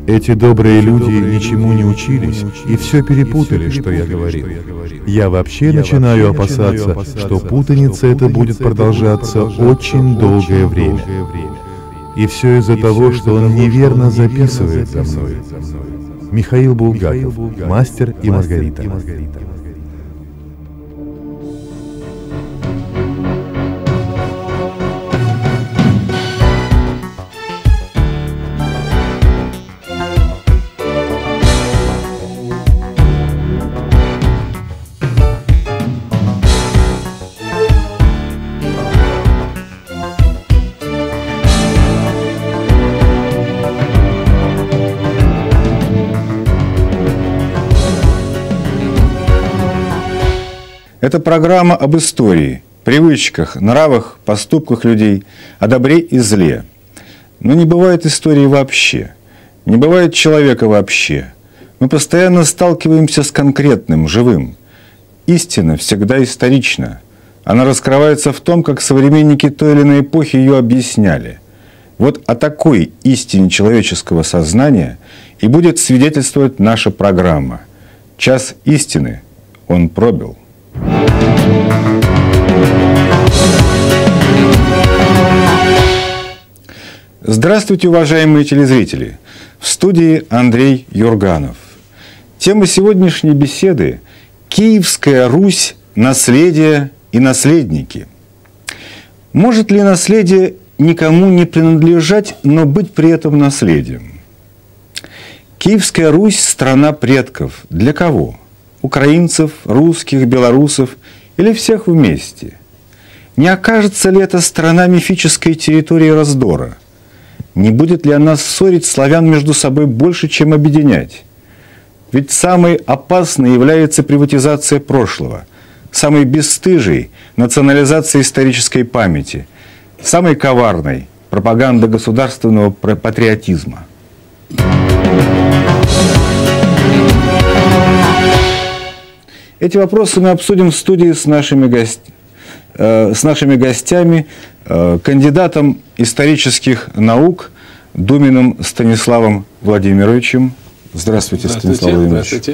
Эти добрые люди ничему не учились и все перепутали, что я говорил. Я вообще начинаю опасаться, что путаница эта будет продолжаться очень долгое время. И все из-за того, что он неверно записывает за мной. Михаил Булгаков, «Мастер и Маргарита». Это программа об истории, привычках, нравах, поступках людей, о добре и зле. Но не бывает истории вообще, не бывает человека вообще. Мы постоянно сталкиваемся с конкретным, живым. Истина всегда исторична. Она раскрывается в том, как современники той или иной эпохи ее объясняли. Вот о такой истине человеческого сознания и будет свидетельствовать наша программа. Час истины он пробил. Здравствуйте, уважаемые телезрители! В студии Андрей Юрганов. Тема сегодняшней беседы – Киевская Русь, наследие и наследники. Может ли наследие никому не принадлежать, но быть при этом наследием? Киевская Русь – страна предков. Для кого? Украинцев, русских, белорусов или всех вместе? Не окажется ли эта страна мифической территории раздора? Не будет ли она ссорить славян между собой больше, чем объединять? Ведь самой опасной является приватизация прошлого, самой бесстыжей – национализация исторической памяти, самой коварной – пропаганда государственного патриотизма. Эти вопросы мы обсудим в студии с нашими гостями, кандидатом исторических наук Думиным Станиславом Владимировичем. Здравствуйте, Станислав Владимирович. Здравствуйте.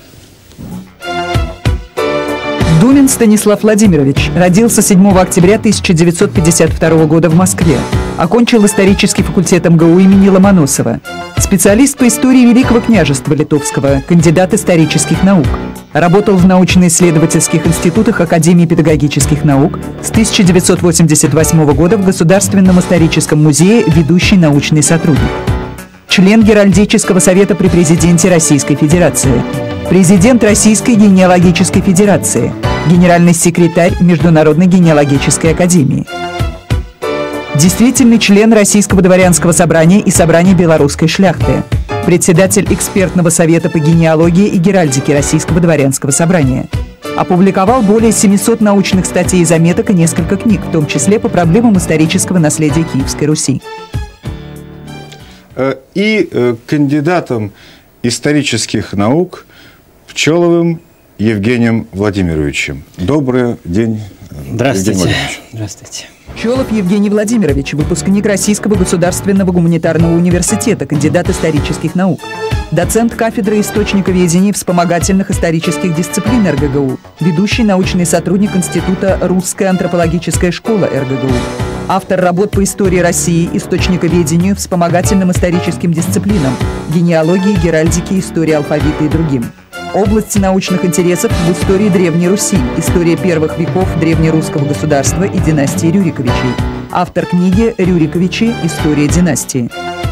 Думин Станислав Владимирович родился 7 октября 1952 года в Москве. Окончил исторический факультет МГУ имени Ломоносова. Специалист по истории Великого княжества Литовского, кандидат исторических наук. Работал в научно-исследовательских институтах Академии педагогических наук, с 1988 года в Государственном историческом музее ведущий научный сотрудник. Член Геральдического совета при президенте Российской Федерации. Президент Российской генеалогической федерации. Генеральный секретарь Международной генеалогической академии. Действительный член Российского дворянского собрания и собрания белорусской шляхты. Председатель экспертного совета по генеалогии и геральдике Российского дворянского собрания. Опубликовал более 700 научных статей и заметок и несколько книг, в том числе по проблемам исторического наследия Киевской Руси. И кандидатом исторических наук Пчеловым Евгением Владимировичем. Добрый день, Здравствуйте. Евгений Владимирович. Здравствуйте. Пчелов Евгений Владимирович, выпускник Российского государственного гуманитарного университета, кандидат исторических наук. Доцент кафедры источниковедения и вспомогательных исторических дисциплин РГГУ. Ведущий научный сотрудник Института «Русская антропологическая школа» РГГУ. Автор работ по истории России, источниковедению, вспомогательным историческим дисциплинам, генеалогии, геральдике, истории алфавита и другим. Области научных интересов в истории Древней Руси, история первых веков древнерусского государства и династии Рюриковичей. Автор книги «Рюриковичи. История династии».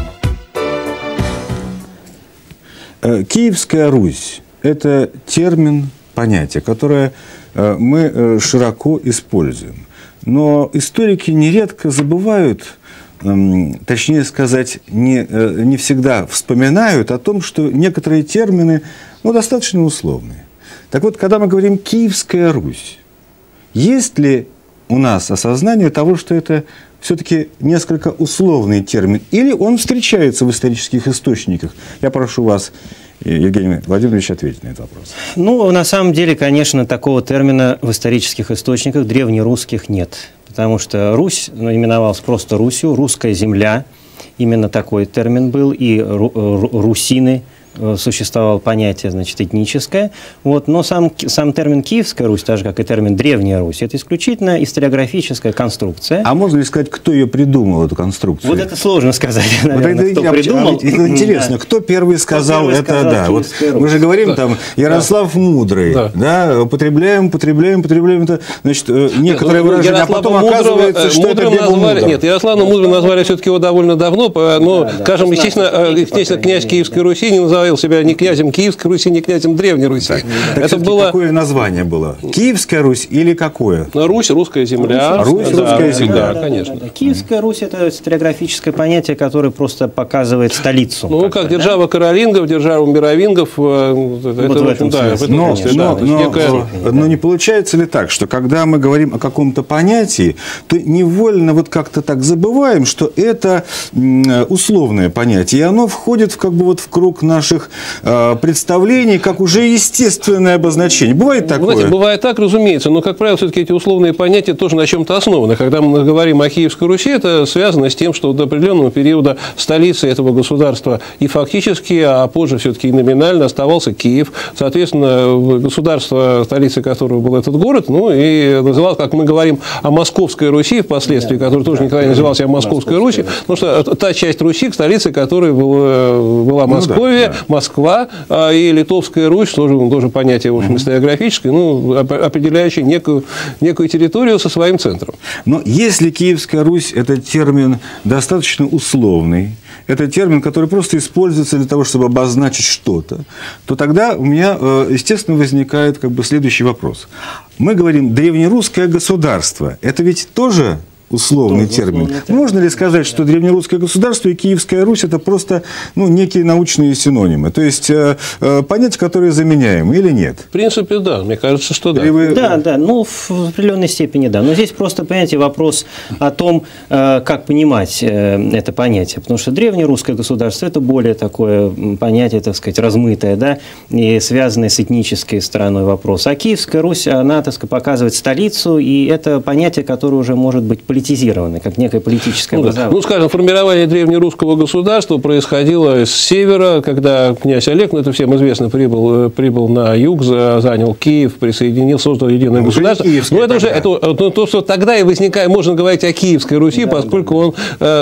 Киевская Русь – это термин, понятие, которое мы широко используем. Но историки нередко забывают, точнее сказать, не всегда вспоминают о том, что некоторые термины достаточно условные. Так вот, когда мы говорим «Киевская Русь», есть ли у нас осознание того, что это все-таки несколько условный термин, или он встречается в исторических источниках? Я прошу вас, Евгений Владимирович, ответить на этот вопрос. Ну, на самом деле, конечно, такого термина в исторических источниках древнерусских нет. Потому что Русь именовалась просто Русью, русская земля. именно такой термин был, и русины, существовало понятие, значит, этническое. Вот, но сам термин «Киевская Русь», так же, как и термин «Древняя Русь», это исключительно историографическая конструкция. А можно ли сказать, кто ее придумал, эту конструкцию? Вот это сложно сказать, наверное, кто придумал. Это интересно, кто первый сказал это, да. Вот мы же говорим, там, Ярослав Мудрый, да, употребляем это, значит, некоторое выражение, а потом оказывается, что это был Мудр. Нет, Ярослава Мудрого назвали все-таки его довольно давно, но, скажем, естественно, князь Киевской Руси не называл себя ни князем Киевской Руси, ни князем Древней Руси. Это было... Какое название было? Киевская Русь или какое? Русь, русская земля. Русь, русская земля, да, конечно. Да. Киевская Русь – это историографическое понятие, которое просто показывает столицу. Ну, как держава каролингов, держава мировингов. Вот в этом смысле. Но не получается ли так, что когда мы говорим о каком-то понятии, то невольно вот как-то так забываем, что это условное понятие, и оно входит как бы вот в круг наших представлений, как уже естественное обозначение. Бывает такое? Знаете, бывает так, разумеется, но, как правило, все-таки эти условные понятия тоже на чем-то основаны. Когда мы говорим о Киевской Руси, это связано с тем, что до определенного периода столицей этого государства и фактически, а позже все-таки и номинально оставался Киев. Соответственно, государство, столицей которого был этот город, ну и называлось, как мы говорим о Московской Руси впоследствии, которая тоже никогда не называлась Московской Руси, потому что та часть Руси, к столице которой была Московия, Москва, и Литовская Русь, тоже понятие, в общем, историографическое, ну, определяющее некую территорию со своим центром. Но если Киевская Русь – это термин достаточно условный, это термин, который просто используется для того, чтобы обозначить что-то, то тогда у меня, естественно, возникает как бы следующий вопрос. Мы говорим «древнерусское государство». Это ведь тоже условный термин. Можно ли сказать, что древнерусское государство и Киевская Русь – это просто некие научные синонимы? То есть, понятия, которые заменяемы или нет? В принципе, да. Мне кажется, что да. Да. Ну, в определенной степени, да. Но здесь просто, понимаете, вопрос о том, как понимать это понятие. Потому что древнерусское государство – это более такое понятие, так сказать, размытое, да, и связанное с этнической стороной вопроса. А Киевская Русь, она, так сказать, показывает столицу, и это понятие, которое уже может быть политизированы, как некое политическое образование. Ну, скажем, формирование древнерусского государства происходило с севера, когда князь Олег, это всем известно, прибыл на юг, занял Киев, присоединил, создал единое государство. Но это уже то, что тогда и возникает, можно говорить о Киевской Руси, поскольку он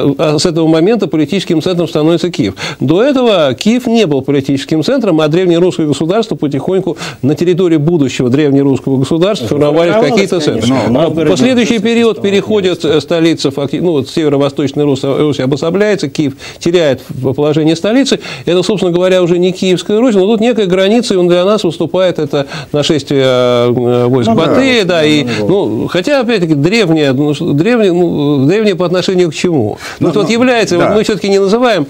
с этого момента политическим центром становится Киев. До этого Киев не был политическим центром, а древнерусское государство потихоньку на территории будущего древнерусского государства формировались какие-то центры. Последующий период переходит столица, северо-восточная Русь обособляется, Киев теряет положение столицы. Это, собственно говоря, уже не Киевская Русь, но тут некая граница, и для нас выступает это нашествие войск Батыя, хотя, опять-таки, древнее по отношению к чему? Является, мы все-таки не называем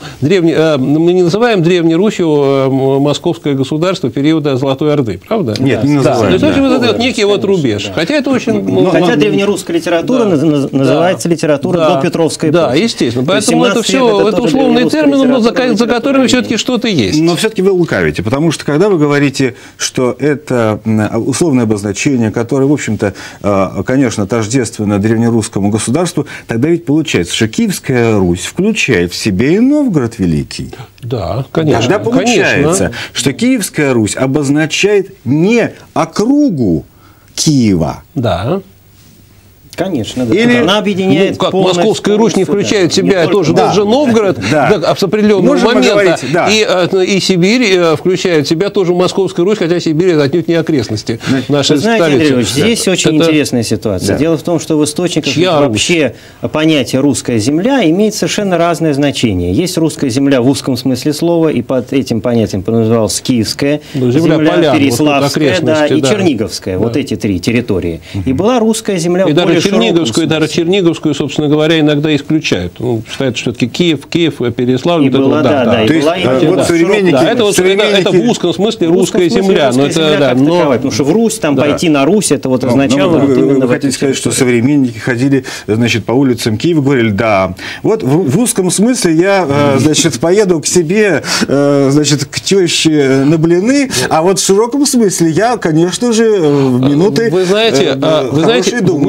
Древней Русью московское государство периода Золотой Орды, правда? Нет, не называем. То есть, это некий рубеж. Хотя это очень... Хотя древнерусская литература называется литература до Петровской эпохи. Да, естественно. Поэтому это все это условные термины, но за которыми все-таки что-то есть. Но все-таки вы лукавите, потому что когда вы говорите, что это условное обозначение, которое, в общем-то, конечно, тождественно древнерусскому государству, тогда ведь получается, что Киевская Русь включает в себя и Новгород Великий. Да, конечно. Тогда получается, что Киевская Русь обозначает не округу Киева. Да. Конечно, да. Или, она объединяет Московская Русь не включает в себя тоже Новгород с определенного момента. И Сибирь включает в себя тоже Московскую Русь, хотя Сибирь это отнюдь не окрестности нашей столицы. Знаете, Андрей Ильич, здесь очень интересная ситуация. Дело в том, что в источниках вообще понятие «русская земля» имеет совершенно разное значение. Есть русская земля в узком смысле слова, и под этим понятием подразумевалась Киевская земля, Переславская и Черниговская. Вот эти три территории. И была русская земля в более Черниговскую, собственно говоря, иногда исключают. Считают, что все-таки Киев, Переславль. Это в узком смысле русская земля. Потому что в Русь, пойти на Русь, это означало... Вы хотите сказать, что современники ходили, по улицам Киева, говорили, да, вот в узком смысле я, поеду к себе, к теще на блины, а вот в широком смысле я, конечно же, в минуты... Вы знаете, годы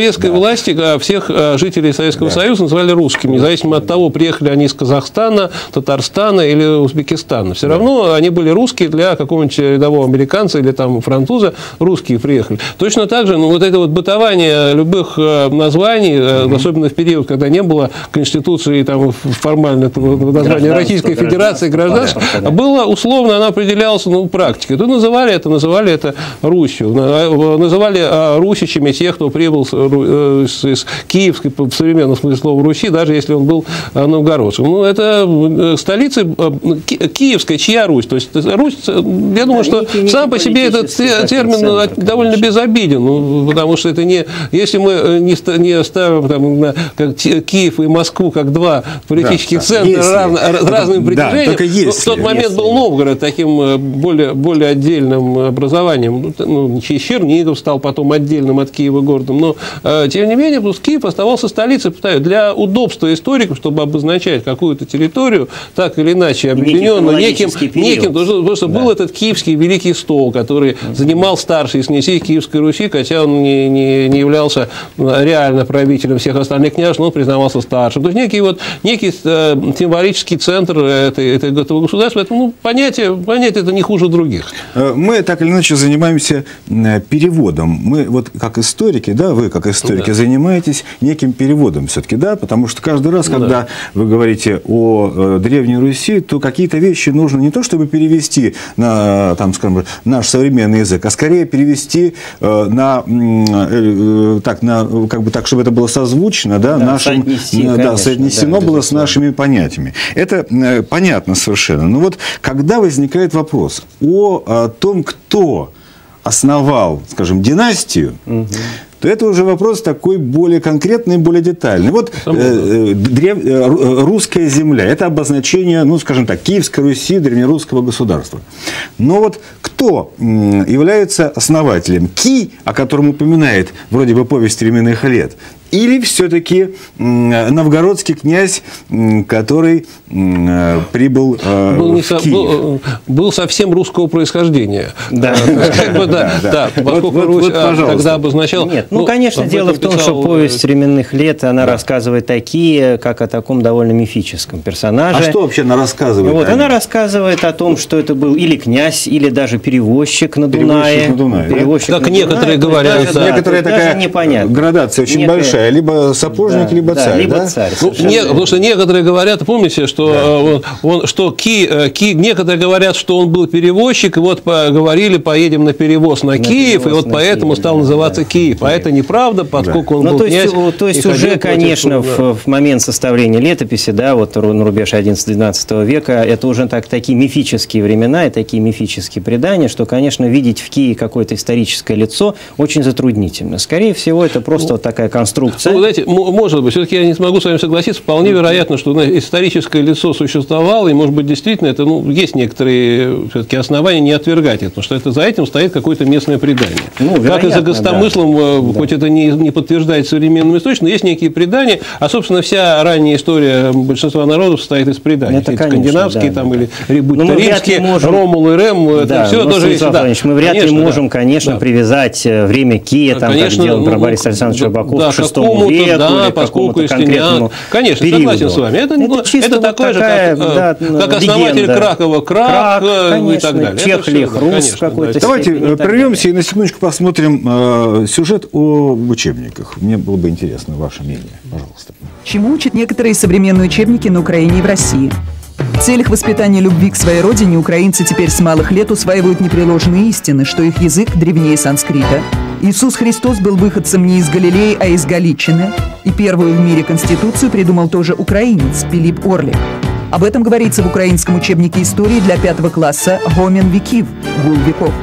советской власти всех жителей Советского Союза называли русскими, независимо от того, приехали они из Казахстана, Татарстана или Узбекистана. Все равно они были русские для какого-нибудь рядового американца или там француза, русские приехали. Точно так же, вот это вот бытование любых названий, особенно в период, когда не было Конституции, там формально названия Российской Федерации, гражданства, было условно, она определялась практикой. То называли это Русью, называли русичами тех, кто прибыл из Киевской, в современном смысле слова Руси, даже если он был новгородцем. Ну, это столица Киевская, чья Русь? То есть Русь, я думаю, что сам по себе этот термин довольно безобиден, потому что это не, если мы не ставим там, как Киев и Москву как два политических центра с разными притяжениями, в тот момент был Новгород таким более отдельным образованием. Чернигов стал потом отдельным от Киева городом, но тем не менее Киев оставался столицей. Для удобства историков, чтобы обозначать какую-то территорию, так или иначе объединенную неким, потому что был этот Киевский Великий Стол, который занимал старший из князей Киевской Руси, хотя он не являлся реально правителем всех остальных княжеств, но он признавался старшим. То есть некий символический центр этого государства. Поэтому понятие это не хуже других. Мы так или иначе занимаемся переводом. Мы вот как историки, вы как историки занимаетесь неким переводом все-таки, потому что каждый раз, когда вы говорите о Древней Руси, то какие-то вещи нужно не то, чтобы перевести на, там, скажем, наш современный язык, а скорее перевести так, чтобы это было созвучно, соотнесено было с нашими понятиями. Это понятно совершенно. Но вот когда возникает вопрос о том, кто основал, скажем, династию, то это уже вопрос такой более конкретный, более детальный. Вот русская земля – это обозначение, скажем так, Киевской Руси, древнерусского государства. Но вот кто является основателем? Ки, о котором упоминает вроде бы повесть временных лет, или все-таки новгородский князь, который прибыл в Киев? Был совсем русского происхождения. Поскольку Русь тогда обозначала... Нет, конечно, дело в том, что повесть временных лет, она рассказывает такие, как о таком довольно мифическом персонаже. А что вообще она рассказывает? Она рассказывает о том, что это был или князь, или даже перевозчик на Дунае. Как некоторые говорят. Некоторая такая градация очень большая. Либо сапожник, либо царь. Либо царь. Потому что некоторые говорят, помните, что некоторые говорят, что он был перевозчик, и вот говорили, поедем на перевоз на Киев, и вот поэтому стал называться Киев. А это неправда, поскольку он был князь. То есть уже, конечно, в момент составления летописи, на рубеж XI-XII века, это уже такие мифические времена и такие мифические предания, что, конечно, видеть в Киеве какое-то историческое лицо очень затруднительно. Скорее всего, это просто вот такая конструкция. Знаете, может быть, все-таки я не смогу с вами согласиться, вполне вероятно, что историческое лицо существовало, и, может быть, действительно, это, есть некоторые все-таки основания не отвергать это, потому что за этим стоит какое-то местное предание. Как и за Гостомыслом, хоть это не подтверждает современным источником, но есть некие предания, а, собственно, вся ранняя история большинства народов состоит из преданий. Это, скандинавские или римские, Ромул и Рем, это все тоже есть. Мы вряд ли можем, конечно, привязать время Кия, как делал про Бориса Александровича Рыбакова, к VI веку, или к какому-то конкретному Конечно, периоду. Согласен с вами. Это такое же, как основатель Кракова Крак и так далее. Чехлих Рус какой-то. Давайте прервемся и на секундочку посмотрим сюжет в учебниках. Мне было бы интересно ваше мнение. Пожалуйста. Чему учат некоторые современные учебники на Украине и в России? В целях воспитания любви к своей родине украинцы теперь с малых лет усваивают непреложные истины, что их язык древнее санскрита. Иисус Христос был выходцем не из Галилеи, а из Галичины. И первую в мире конституцию придумал тоже украинец Пилип Орлик. Об этом говорится в украинском учебнике истории для 5 класса «Гомен веків» – «Гул веков».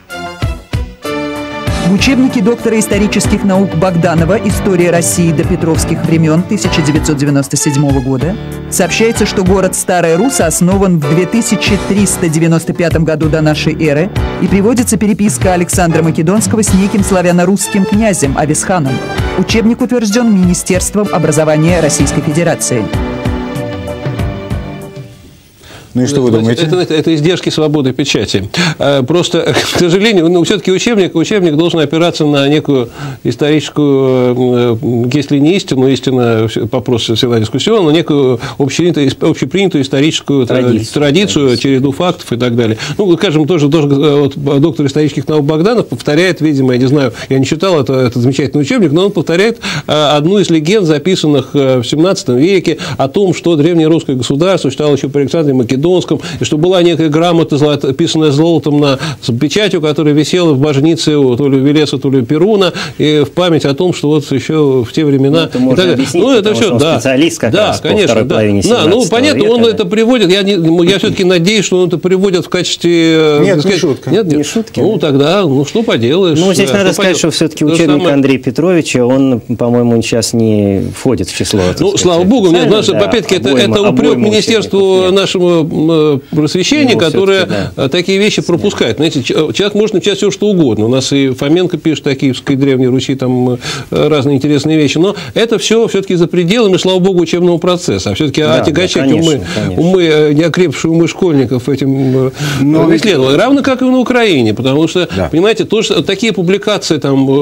В учебнике доктора исторических наук Богданова «История России до Петровских времен» 1997 года сообщается, что город Старая Русса основан в 2395 году до нашей эры, и приводится переписка Александра Македонского с неким славяно-русским князем Ависханом. Учебник утвержден Министерством образования Российской Федерации. Ну и что вы думаете? Это издержки свободы печати. Просто, к сожалению, все-таки учебник должен опираться на некую историческую, если не истина, вопрос всегда дискуссионный, но некую общепринятую историческую традицию, череду фактов и так далее. Ну, скажем, тоже доктор исторических наук Богданов повторяет, видимо, я не знаю, я не читал этот замечательный учебник, но он повторяет одну из легенд, записанных в 17 веке, о том, что древнерусское государство существовало еще при Александре Македонском, и что была некая грамота, писанная золотом с печатью, которая висела в божнице то ли Велеса, то ли Перуна, и в память о том, что вот еще в те времена... Это можно объяснить, это все, специалист как раз конечно, по второй половине 17 ну, понятно, века, он это приводит, я все-таки надеюсь, что он это приводит в качестве... Нет, не шутка. Нет, не шутки. Ну, тогда, что поделаешь. Ну, здесь надо сказать, что все-таки учебник Андрея Петровича, он, по-моему, сейчас не входит в число. Ну, слава богу, опять-таки, это упрек Министерству нашему просвещения, которое такие вещи пропускает. Знаете, человек может написать все, что угодно. У нас и Фоменко пишет такие, в Древней Руси, там разные интересные вещи. Но это все-таки за пределами, слава богу, учебного процесса. А все-таки отягощать умы, неокрепшие умы школьников этим не следовало. Равно как и на Украине. Потому что, понимаете, такие публикации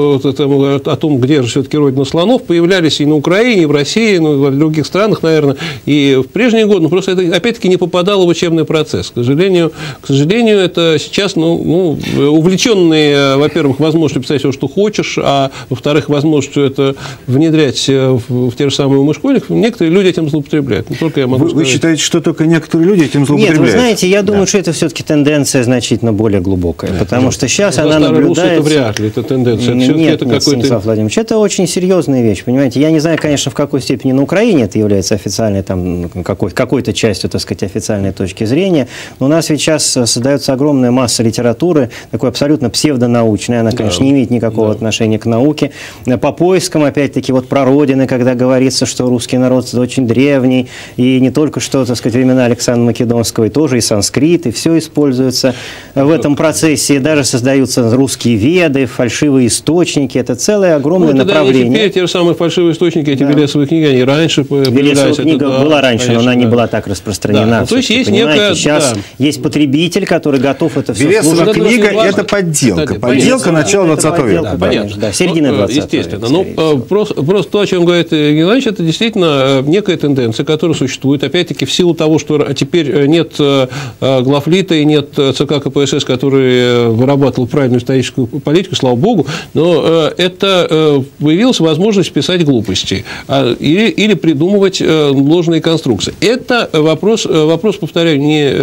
о том, где же все-таки родина слонов, появлялись и на Украине, и в России, и в других странах, наверное, и в прежние годы. Но просто это, опять-таки, не попадало в учебный процесс. К сожалению, это сейчас, увлеченные, во-первых, возможностью писать все, что хочешь, а во-вторых, возможностью это внедрять в те же самые умы школьников, некоторые люди этим злоупотребляют. Не только я могу сказать. Вы считаете, что только некоторые люди этим злоупотребляют? Нет, вы знаете, я думаю, что это все-таки тенденция значительно более глубокая, потому что сейчас она наблюдается... Это вряд ли, это тенденция. Нет, Станислав Владимирович, это очень серьезная вещь, понимаете. Я не знаю, конечно, в какой степени на Украине это является официальной, какой-то частью, так сказать, официальной точки зрения, но у нас ведь сейчас создается огромная масса литературы, такой абсолютно псевдонаучной, она, конечно, не имеет никакого отношения к науке, по поискам, опять-таки, про родины, когда говорится, что русский народ очень древний, и не только что, так сказать, времена Александра Македонского, и тоже и санскрит, и все используется в этом процессе, и даже создаются русские веды, фальшивые источники, это целое огромное направление. Теперь те же самые фальшивые источники, эти Велесовые книги, они раньше появлялись. Велесова книга была раньше, конечно, но она не была так распространена. То есть есть некая... Сейчас есть потребитель, который готов это все слушать. Велесова книга – это подделка. Подделка начала 20 века. Понятно, да, середины 20 века. Естественно. Но просто то, о чем говорит Евгений Иванович, это действительно некая тенденция, которая существует. Опять-таки, в силу того, что теперь нет главлита и нет ЦК КПСС, который вырабатывал правильную историческую политику, слава богу, но это появилась возможность писать глупости или придумывать ложные конструкции. Это вопрос, повторяю,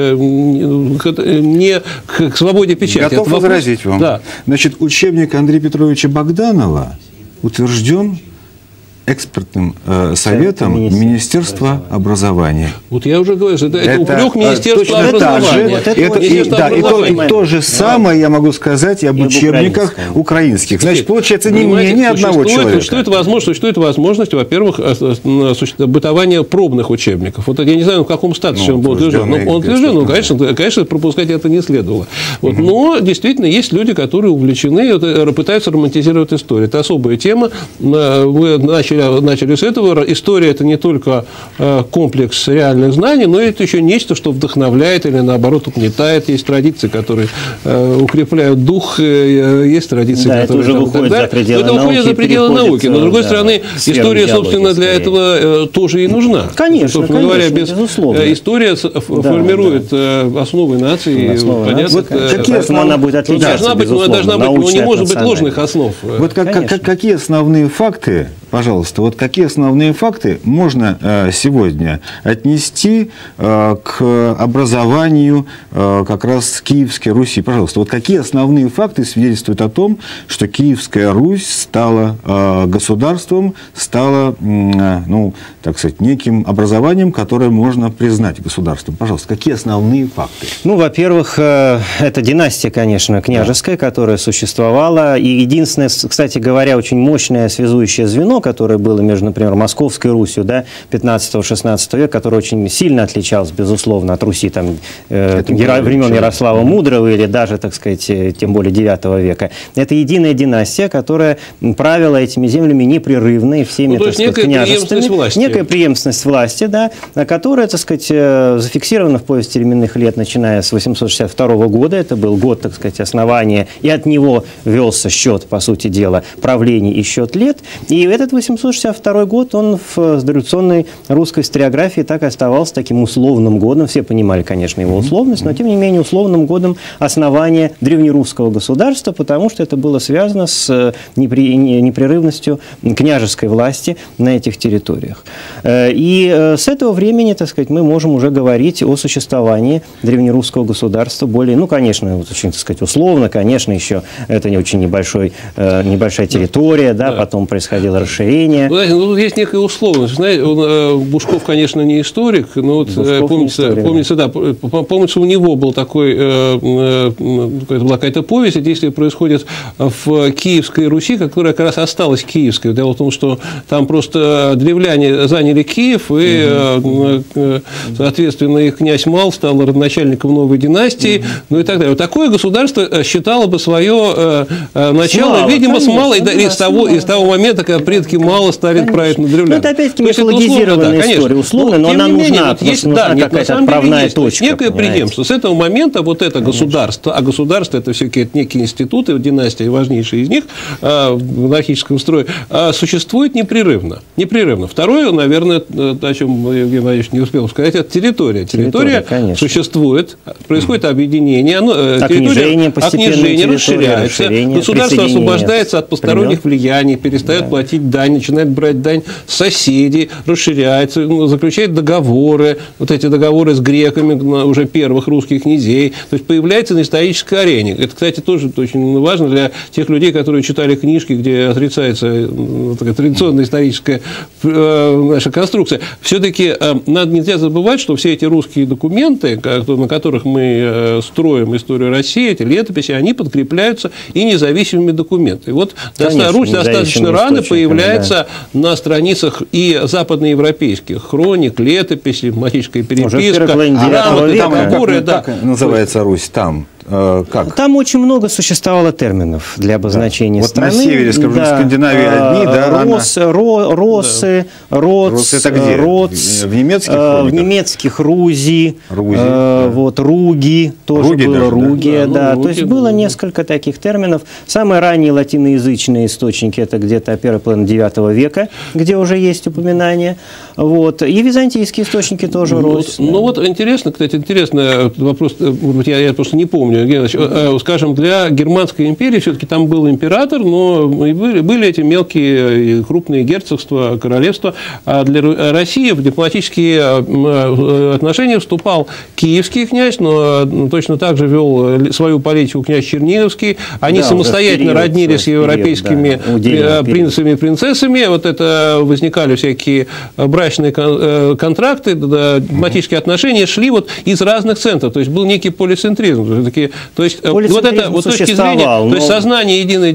не к свободе печати. Готов возразить вам. Да. Значит, учебник Андрея Петровича Богданова утвержден экспертным советом Министерства образования. Вот я уже говорю, это упрек Министерства образования. И то же самое я могу сказать и об учебниках украинских. Значит, получается, не мнение ни одного человека. Существует возможность, во-первых, бытования пробных учебников. Вот я не знаю, в каком статусе он был утвержден. Он утвержден, конечно, пропускать это не следовало. Но действительно есть люди, которые увлечены, пытаются романтизировать историю. Это особая тема. Вы начали с этого. История – это не только комплекс реальных знаний, но это еще нечто, что вдохновляет или, наоборот, угнетает. Есть традиции, которые укрепляют дух, есть традиции, которые… Это уже выходит за пределы науки. Но, с другой стороны, история, собственно, для этого тоже и нужна. Конечно, безусловно. История формирует основы нации. Поэтому она будет отличаться, должна быть, но не может быть ложных основ. Вот какие основные факты, пожалуйста, вот какие основные факты можно сегодня отнести к образованию как раз Киевской Руси? Пожалуйста, вот какие основные факты свидетельствуют о том, что Киевская Русь стала государством, стала, ну, так сказать, неким образованием, которое можно признать государством? Пожалуйста, какие основные факты? Ну, во-первых, это династия, конечно, княжеская, которая существовала. И единственное, кстати говоря, очень мощное связующее звено, звено, которое было между, например, Московской Русью, да, 15-16 века, которое очень сильно отличалось, безусловно, от Руси там, времен Ярослава Мудрого или даже, так сказать, тем более 9 века. Это единая династия, которая правила этими землями непрерывно и всеми, так сказать, княжествами. Некая преемственность власти, да, которая, так сказать, зафиксирована в повести временных лет, начиная с 862 года. Это был год, так сказать, основания, и от него велся счет, по сути дела, правлений и счет лет. И этот 862 год, он в дореволюционной русской историографии так и оставался таким условным годом. Все понимали, конечно, его условность, но, тем не менее, условным годом основания древнерусского государства, потому что это было связано с непрерывностью княжеской власти на этих территориях. И с этого времени, так сказать, мы можем уже говорить о существовании древнерусского государства более, ну, конечно, очень, так сказать, условно, конечно, еще это не очень небольшая территория, да, потом происходило расширение. Знаете, ну, тут есть некая условность. Знаете, Бушков, конечно, не историк, но вот помнится, да, помнится, у него был была какая-то повесть, и действие происходит в Киевской Руси, которая как раз осталась киевской. Дело в том, что там просто древляне заняли Киев, и, соответственно, их князь Мал стал родоначальником новой династии, ну и так далее. Вот такое государство считало бы свое начало, видимо, с Мала, из того момента, когда предки Мала стали править над древлянами. Ну, это опять-таки мифологизированная история, условно, но она нужна, нужна какая-то отправная точка. Некое преемство. С этого момента вот это государство, а государство это все-таки некие институты, династии, важнейшие из них в монархическом строе, существует непрерывно. Второе, наверное, о чем Евгений Владимирович не успел сказать, это территория. Территория существует, происходит объединение, окнижение расширяется, государство освобождается от посторонних влияний, перестает платить дань, начинает брать дань соседей, расширяется, заключает договоры, вот эти договоры с греками, уже первых русских князей, то есть появляется на исторической арене. Это, кстати, тоже очень важно для тех людей, которые читали книжки, где отрицается такая традиционная историческая наша конструкция. Все-таки нельзя забывать, что все эти русские документы, на которых мы строим историю России, эти летописи, они подкрепляются и независимыми документами. Вот Русь достаточно рано появляется на страницах и западноевропейских хроник, летописей, математическая переписка, грамоты, как называется Русь там? Как? Там очень много существовало терминов для обозначения страны. Вот на севере, скажем, Скандинавии одни, да? Росы, это где? В немецких в немецких Рузи, вот, Руги, тоже Руги было даже, Ругия, да. То есть было несколько таких терминов. Самые ранние латиноязычные источники, это где-то первая половина 9 века, где уже есть упоминания. Вот. И византийские источники тоже Русь. Ну вот интересно, кстати, интересный вопрос, я просто не помню, скажем, для Германской империи все-таки там был император, но были эти мелкие и крупные герцогства, королевства. А для России в дипломатические отношения вступал киевский князь, но точно так же вел свою политику князь Черниговский. Они самостоятельно роднились с европейскими принцами и принцессами. Вот это возникали всякие брачные контракты, дипломатические отношения шли вот из разных центров. То есть был некий полицентризм. То есть вот это вот точки зрения, то есть сознание единой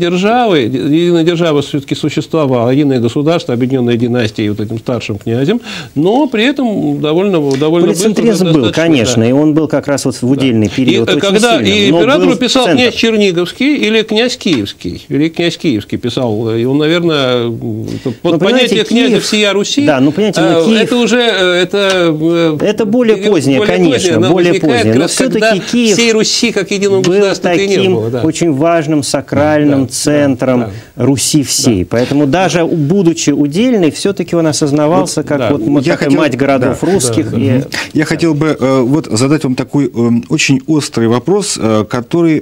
державы все-таки существовало, единое государство, объединенная династией вот этим старшим князем, но при этом довольно полицентризм был, конечно, и он был как раз вот в удельный период. И когда императору писал князь Черниговский или князь Киевский писал, и он, наверное, под понятие князя всея Руси, это уже это более позднее, конечно, более позднее, но все-таки Киев всей Руси как единого был таким очень важным сакральным центром Руси всей. Поэтому даже будучи удельной, все-таки он осознавался как мать городов русских. Я хотел бы вот задать вам такой очень острый вопрос, который,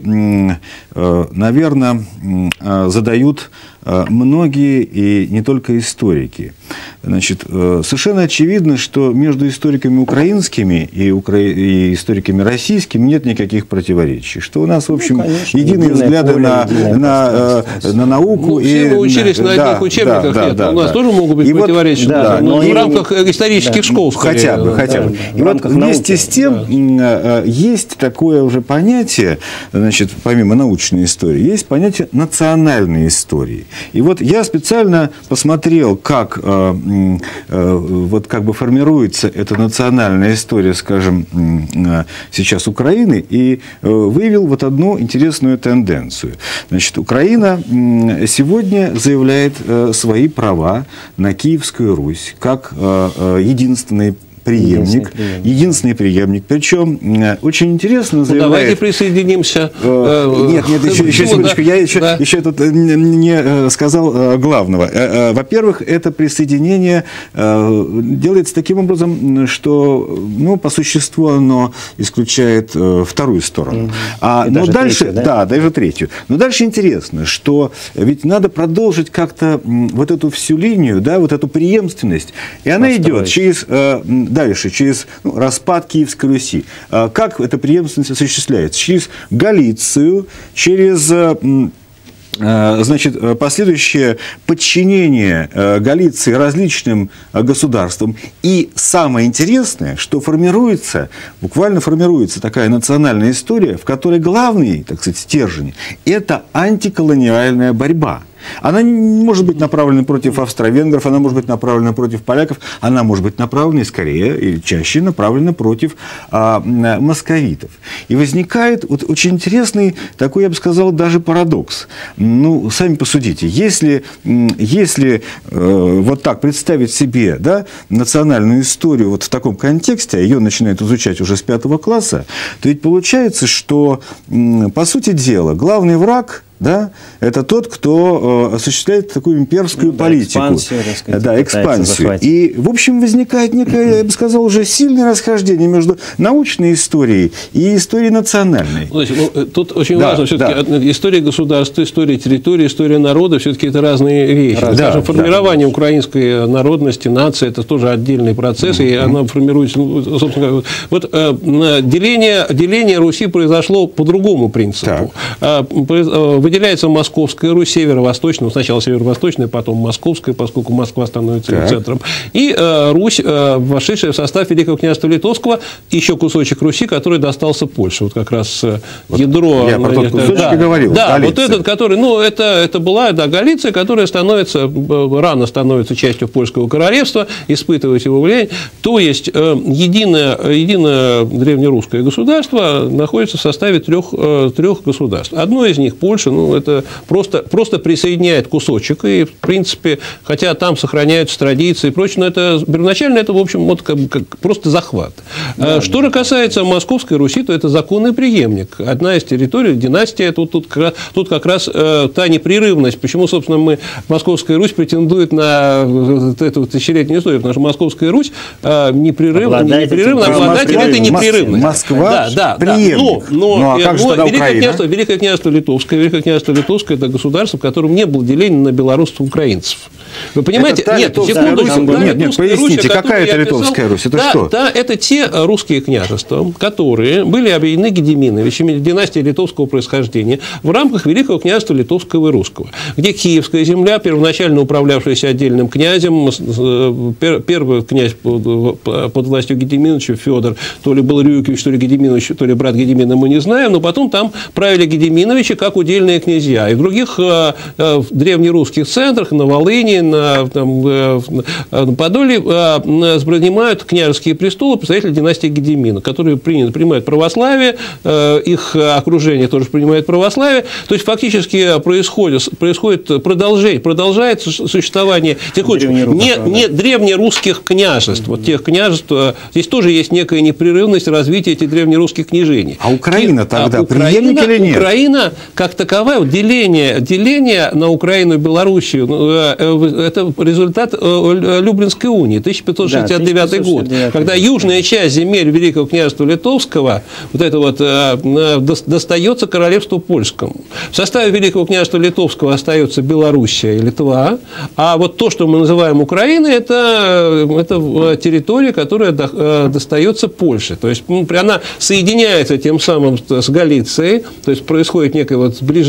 наверное, задают многие и не только историки. Значит, совершенно очевидно, что между историками украинскими и историками российскими нет никаких противоречий. Что у нас, в общем, единые взгляды на науку. Все мы учились на одних учебниках. У нас тоже могут быть противоречия. Но в рамках исторических школ. Хотя бы. И вот вместе с тем есть такое уже понятие, значит, помимо научной истории, есть понятие национальной истории. И вот я специально посмотрел, как вот как бы формируется эта национальная история, скажем, сейчас Украины, и выявил вот одну интересную тенденцию. Значит, Украина сегодня заявляет свои права на Киевскую Русь как единственный преемник. Причем очень интересно заявляет... Давайте присоединимся. Нет, еще секундочку. Я еще тут не сказал главного. Во-первых, это присоединение делается таким образом, что, ну, по существу оно исключает вторую сторону. Но дальше, даже третью. Но дальше интересно, что ведь надо продолжить как-то вот эту всю линию, да, вот эту преемственность. И она идет через... Дальше, через распад Киевской Руси. Как эта преемственность осуществляется? Через Галицию, через... Значит, последующее подчинение Галиции различным государствам. И самое интересное, что буквально формируется такая национальная история, в которой главный, так сказать, стержень – это антиколониальная борьба. Она может быть направлена против австро-венгров, она может быть направлена против поляков, она может быть направлена, скорее, или чаще направлена против московитов. И возникает вот очень интересный такой, я бы сказал, даже парадокс. Ну, сами посудите, если вот так представить себе, да, национальную историю вот в таком контексте, ее начинают изучать уже с 5 класса, то ведь получается, что, по сути дела, главный враг, да, это тот, кто осуществляет такую имперскую политику. Экспансию. И, в общем, возникает некое, я бы сказал, уже сильное расхождение между научной историей и историей национальной. Тут очень важно, все-таки история государства, история территории, история народа, все-таки это разные вещи. Скажем, формирование украинской народности, нации, это тоже отдельный процесс, и она формируется, собственно, вот деление Руси произошло по другому принципу. Выделяется Московская Русь, северо-восточная, сначала северо-восточная, потом Московская, поскольку Москва становится ее центром, и Русь, вошедшая в состав Великого княжества Литовского, еще кусочек Руси, который достался Польше. Вот как раз ядро... Я про тот кусочек и говорил. Да, вот этот, который, ну, это была, да, Галиция, которая рано становится частью Польского королевства, испытывает его влияние. То есть, единое древнерусское государство находится в составе трех государств. Одно из них, Польша, ну, это просто присоединяет кусочек, и, в принципе, хотя там сохраняются традиции и прочее, но это первоначально это, в общем, вот как просто захват. Что же касается Московской Руси, то это законный преемник. Одна из территорий, династия, тут как раз та непрерывность. Почему, собственно, Московская Русь претендует на эту тысячелетнюю историю? Потому что Московская Русь непрерывно обладает этой непрерывностью. Москва преемник. Но как же тогда Украина? Великое княжество Литовское. Великое княжество Литовское – это государство, в котором не было деления на белорусов и украинцев. Вы понимаете? Нет, поясните, какая это Литовская Русь? Это что? Да, это те русские княжества, которые были объединены Гедеминовичами, династией литовского происхождения, в рамках Великого княжества Литовского и Русского, где Киевская земля, первоначально управлявшаяся отдельным князем, первый князь под властью Гедеминовича, Федор, то ли был Рюрикович, то ли Гедеминович, то ли брат Гедемина, мы не знаем, но потом там правили Гедеминовичи как удельные князья. И в других древнерусских центрах, на Волыни, на Подоле, занимают княжеские престолы представители династии Гедемина, которые принимают православие, их окружение тоже принимает православие. То есть, фактически продолжается существование не древнерусских княжеств. Вот тех княжеств, здесь тоже есть некая непрерывность развития этих древнерусских княжений. А Украина тогда преемник или нет? Украина, как таковая, деление на Украину и Белоруссию, это результат Люблинской унии, 1569 год, когда южная часть земель Великого княжества Литовского вот это вот достается королевству польскому. В составе Великого княжества Литовского остается Белоруссия и Литва, а вот то, что мы называем Украиной, это территория, которая достается Польше. То есть она соединяется тем самым с Галицией, то есть происходит некое вот сближение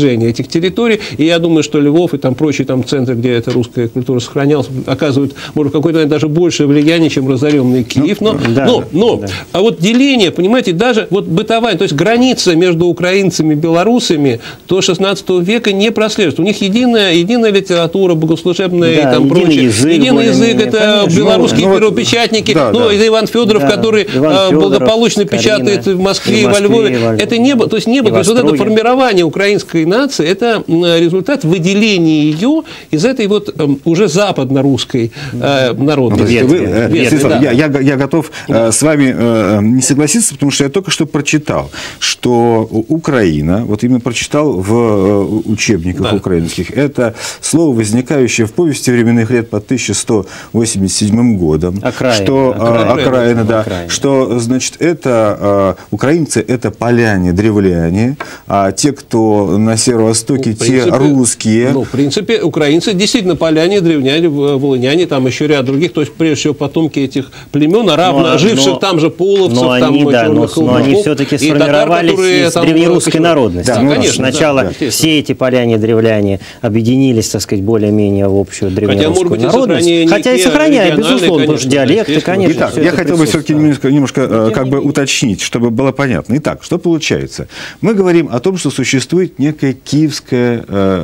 уничтожения этих территорий. И я думаю, что Львов и там прочие там центры, где эта русская культура сохранялась, оказывают, может, какое-то даже большее влияние, чем разоренный Киев. А вот деление, понимаете, даже вот бытовая, то есть граница между украинцами и белорусами до 16 века не прослеживается. У них единая литература, богослужебная и там прочее. Единый язык, это белорусские первопечатники, это Иван Федоров, который благополучно печатает в Москве и во Львове. Это не было, то есть вот это формирование украинской нации, это результат выделения ее из этой вот уже западно-русской народности. Я готов с вами не согласиться, потому что я только что прочитал, что Украина, вот именно прочитал в учебниках украинских, это слово, возникающее в повести временных лет по 1187 годом. Окраина, что, значит, это украинцы, это поляне, древляне, а те, кто на северо-востоке, те русские. В принципе, украинцы действительно поляне, древляне, волыняне, там еще ряд других, то есть, прежде всего, потомки этих племен, арабно живших там же половцев, но они все-таки сформировались из древнерусской народности. Сначала все эти поляне, древляне объединились, так сказать, более-менее в общую древнерусскую народность. Хотя и сохраняя, безусловно, потому что диалекты, конечно. Итак, я хотел бы все-таки немножко как бы уточнить, чтобы было понятно. Итак, что получается? Мы говорим о том, что существует некая киевская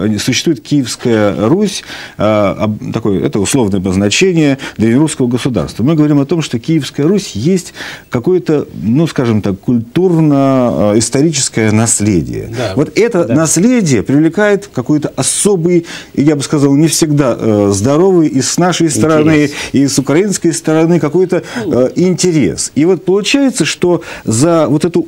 Русь, это условное обозначение древнерусского государства. Мы говорим о том, что Киевская Русь есть какое-то, скажем так, культурно-историческое наследие. Вот это наследие привлекает какой-то особый, я бы сказал, не всегда здоровый и с нашей стороны, и с украинской стороны какой-то интерес. И вот получается, что за вот эту,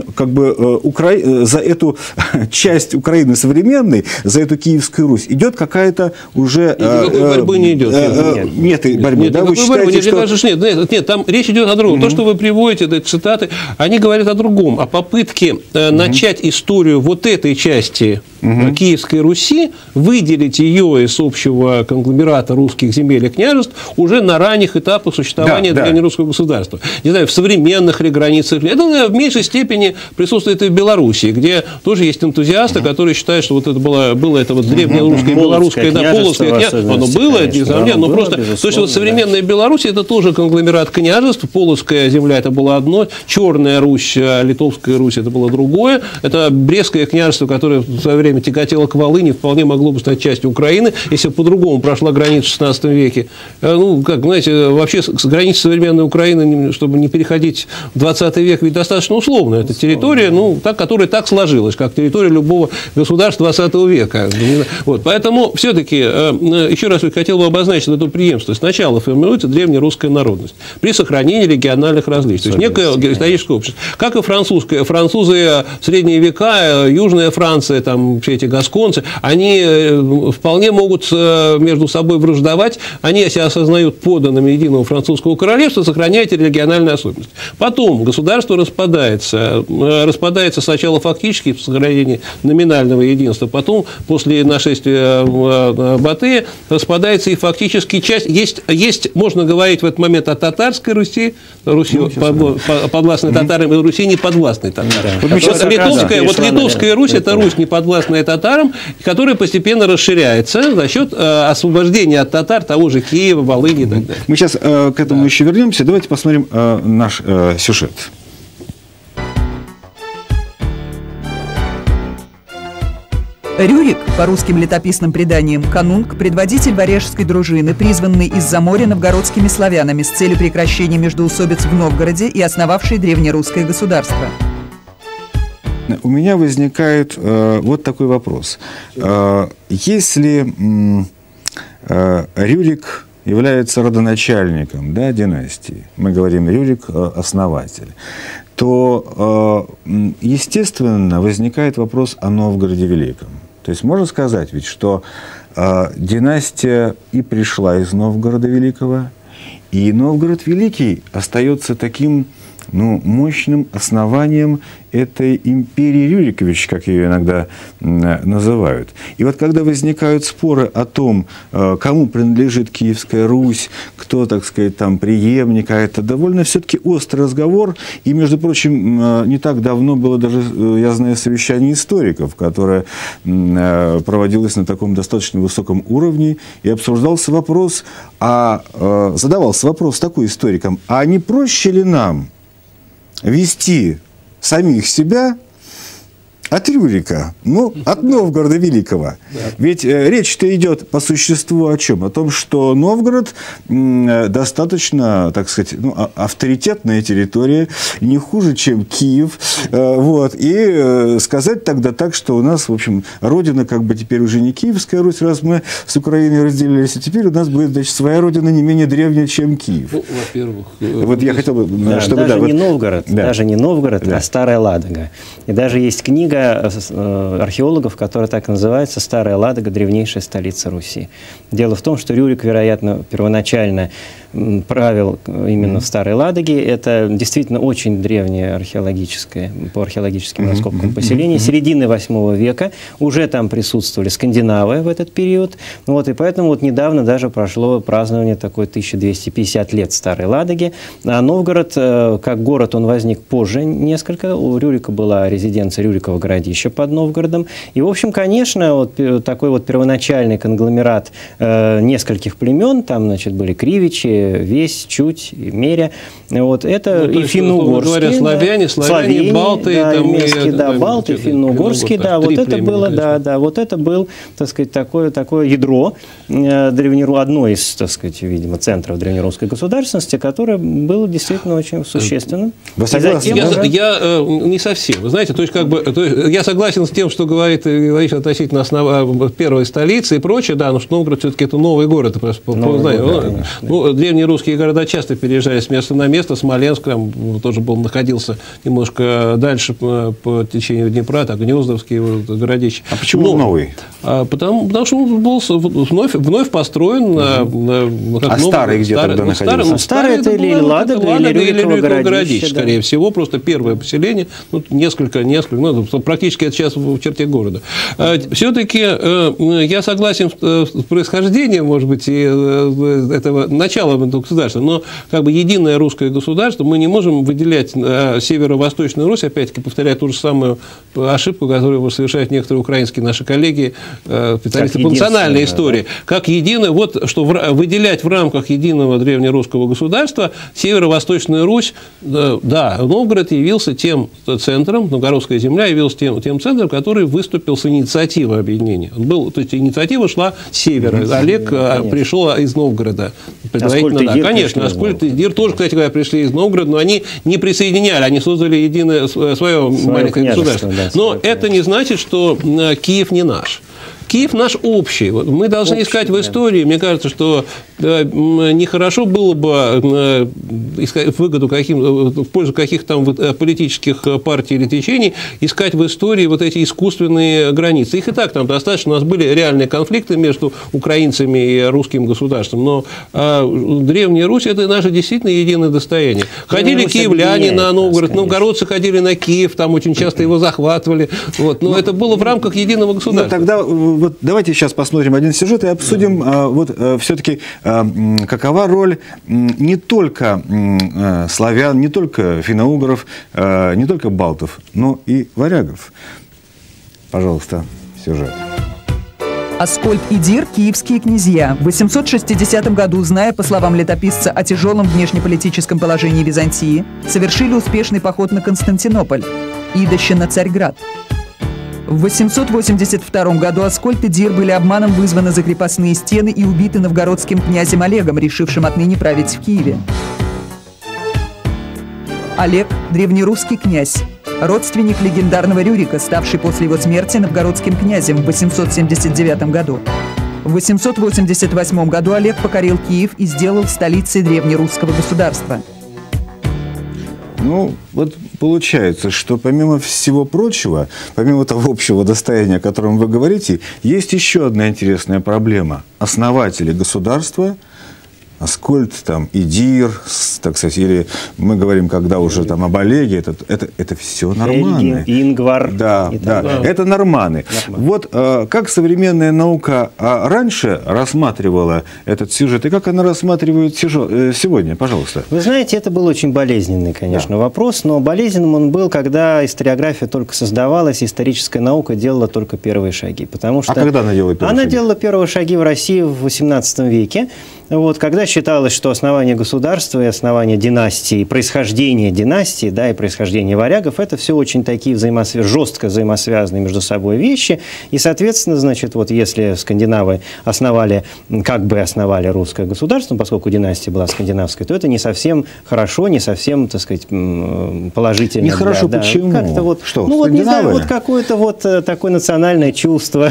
за эту часть Украины современной, за эту Киевскую Русь идет какая-то уже... Никакой борьбы не идет. Нет борьбы. Нет, вы считаете, что... Нет, там речь идет о другом. То, что вы приводите, это цитаты, они говорят о другом, о попытке начать историю вот этой части Киевской Руси, выделить ее из общего конгломерата русских земель и княжеств уже на ранних этапах существования древнерусского государства. Не знаю, в современных ли границах. Это в меньшей степени присутствует и в Белоруссии, где тоже есть энтузиасты, которые считают, что вот это было это вот древнерусское, белорусское, полоцкое княжество. Оно было, но просто... То есть, вот современная Белоруссия – это тоже конгломерат княжеств. Полоцкая земля – это было одно, Черная Русь, Литовская Русь – это было другое. Это Брестское княжество, которое в свое время тяготело к Волыни, вполне могло бы стать частью Украины, если бы по-другому прошла граница в 16 веке. Вообще с границей современной Украины, чтобы не переходить в 20 век, ведь достаточно условно. Это территория, которая так сложилась, как территория любого государства 20 века. Поэтому все-таки, еще раз хотел бы обозначить эту преемственность. Сначала формируется древнерусская народность при сохранении региональных различий. То есть некое историческое общество. Как и французское. Французы в средние века, Южная Франция, там все эти гасконцы, они вполне могут между собой враждовать. Они себя осознают подданными единого французского королевства, сохраняя эти региональные особенности. Потом государство распадается. Распадается сначала фактически в сохранении номинального единства, потом после нашествия Батыя распадается и фактически часть. Есть, можно говорить в этот момент о татарской Руси, подвластной татарам, и Руси не подвластной татарам. Литовская Русь – это Русь, не подвластная татарам, которая постепенно расширяется за счет освобождения от татар того же Киева, Волыни и так далее. Мы сейчас к этому еще вернемся. Давайте посмотрим наш сюжет. Рюрик, по русским летописным преданиям, канунг, предводитель варяжской дружины, призванный из-за моря новгородскими славянами с целью прекращения междоусобиц в Новгороде и основавший древнерусское государство. У меня возникает вот такой вопрос. Если Рюрик является родоначальником династии, мы говорим Рюрик основатель, то, естественно, возникает вопрос о Новгороде Великом. То есть можно сказать ведь, что династия и пришла из Новгорода Великого, и Новгород Великий остается таким мощным основанием этой империи Рюриковича, как ее иногда называют. И вот когда возникают споры о том, кому принадлежит Киевская Русь, кто, так сказать, там преемник, а это довольно все-таки острый разговор. И, между прочим, не так давно было даже, я знаю, совещание историков, которое проводилось на таком достаточно высоком уровне, и обсуждался вопрос, задавался вопрос такой историкам, а не проще ли нам вести самих себя от Рюрика, от Новгорода Великого. Да. Ведь речь-то идет по существу о чем? О том, что Новгород достаточно, так сказать, авторитетная территория, не хуже, чем Киев. И сказать тогда так, что у нас, в общем, родина как бы теперь уже не Киевская Русь, раз мы с Украиной разделились, а теперь у нас будет, значит, своя родина не менее древняя, чем Киев. Во-первых... Вот я хотел бы... чтобы, даже не Новгород, а Старая Ладога. И даже есть книга археологов, которая так называется «Старая Ладога. Древнейшая столица Руси». Дело в том, что Рюрик, вероятно, первоначально правил именно в Старой Ладоге. Это действительно очень древнее археологическое, по археологическим раскопкам поселение. Середины 8 века. Уже там присутствовали скандинавы в этот период. И поэтому недавно даже прошло празднование такой 1250 лет Старой Ладоги. А Новгород, как город, он возник позже несколько. У Рюрика была резиденция Рюрикова городища под Новгородом. И, в общем, конечно, такой первоначальный конгломерат нескольких племен. Там, значит, были Кривичи, Весь, Чуть, Меря. Это и финно-угорские. Славяне, балты. Балты, финно-угорские. Это было, вот это был, так сказать, такое ядро одно из, так сказать, видимо, центров древнерусской государственности, которое было действительно очень существенным. Я не совсем. Вы знаете, я согласен с тем, что говоришь относительно первой столицы и прочее, но что Новгород все-таки это новый город. Древние русские города часто переезжали с места на место. Смоленск там тоже находился немножко дальше по течению Днепра, Гнездовский городище. А почему новый? Потому что он был вновь построен. А старый где тогда находился? Старый это или Ладога, или Рюриково городище, скорее всего, просто первое поселение, несколько, практически это сейчас в черте города. Все-таки я согласен с происхождением, может быть, и этого начала государства, но единое русское государство, мы не можем выделять северо-восточную Русь, опять-таки повторяя ту же самую ошибку, которую совершают некоторые украинские наши коллеги, специалисты по национальной истории, как единое, что выделять в рамках единого древнерусского государства северо-восточную Русь, Новгород явился тем центром, Новгородская земля явилась тем центром, который выступил с инициативой объединения. То есть инициатива шла с севера. Олег пришел из Новгорода. Конечно, Аскольд и Дир тоже, кстати говоря, пришли из Новгорода, но они не присоединяли, они создали единое свое маленькое государство. Но это не значит, что Киев не наш. Киев наш общий. Мы должны искать в истории. Мне кажется, что нехорошо было бы искать выгоду в пользу каких-то политических партий или течений, искать в истории эти искусственные границы. Их и так там достаточно. У нас были реальные конфликты между украинцами и русским государством. Но Древняя Русь – это наше действительно единое достояние. Ходили киевляне на Новгород, новгородцы ходили на Киев, там очень часто его захватывали. Но это было в рамках единого государства. Тогда давайте сейчас посмотрим один сюжет и обсудим все-таки, какова роль не только славян, не только финно-угров, не только балтов, но и варягов. Пожалуйста, сюжет. Аскольд и Дир – киевские князья. В 860 году, зная, по словам летописца, о тяжелом внешнеполитическом положении Византии, совершили успешный поход на Константинополь, идоще на Царьград. В 882 году Аскольд и Дир были обманом вызваны за крепостные стены и убиты новгородским князем Олегом, решившим отныне править в Киеве. Олег – древнерусский князь, родственник легендарного Рюрика, ставший после его смерти новгородским князем в 879 году. В 888 году Олег покорил Киев и сделал столицей древнерусского государства. Получается, что помимо всего прочего, помимо того общего достояния, о котором вы говорите, есть еще одна интересная проблема. Основатели государства Аскольд, там, Идир, так сказать, или мы говорим, когда уже там об Олеге, это все норманы. Ингвар. Да, это норманы. Вот как современная наука раньше рассматривала этот сюжет, и как она рассматривает сегодня, пожалуйста. Вы знаете, это был очень болезненный, конечно, вопрос, но болезненным он был, когда историография только создавалась, историческая наука делала только первые шаги. Потому что когда она делала первые шаги? Она делала первые шаги в России в XVIII веке. Вот, когда считалось, что основание государства и основание династии, происхождение династии, да, и происхождение варягов, это все очень такие жестко взаимосвязанные между собой вещи. И, соответственно, значит, вот если скандинавы как бы основали русское государство, поскольку династия была скандинавской, то это не совсем хорошо, не совсем, так сказать, положительно. Нехорошо, почему? Как-то вот, что, ну вот, не знаю, вот какое-то вот такое национальное чувство,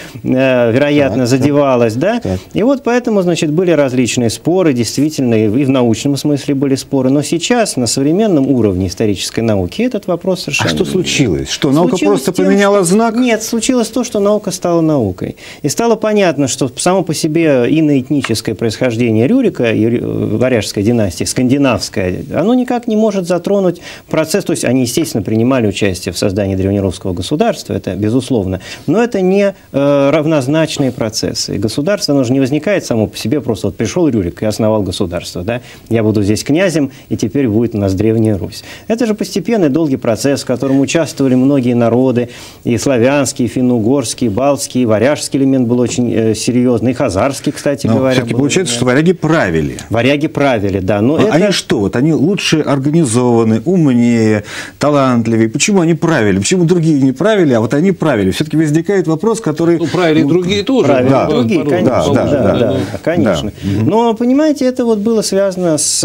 вероятно, задевалось, да. Так. И вот поэтому, значит, были различные споры, действительно, и в научном смысле были споры. Но сейчас на современном уровне исторической науки этот вопрос совершенно... А что случилось? Что, наука просто поменяла знак? Нет, случилось то, что наука стала наукой. И стало понятно, что само по себе иноэтническое происхождение Рюрика, варяжской династии, скандинавское, оно никак не может затронуть процесс. То есть они, естественно, принимали участие в создании древнерусского государства, это безусловно. Но это не равнозначные процессы. И государство, оно же не возникает само по себе просто вот пришел Рюрик и основал государство, да? Я буду здесь князем, и теперь будет у нас Древняя Русь. Это же постепенный долгий процесс, в котором участвовали многие народы, и славянский, и финно-угорский, и балтский, и варяжский элемент был очень серьезный, и хазарский, кстати говоря. Все-таки получается, что варяги правили. Варяги правили, да. Но Они что? Вот они лучше организованы, умнее, талантливее. Почему они правили? Почему другие не правили, а вот они правили? Все-таки возникает вопрос, который... Ну, правили другие тоже. Правили другие, конечно. Конечно. Но, понимаете, это вот было связано с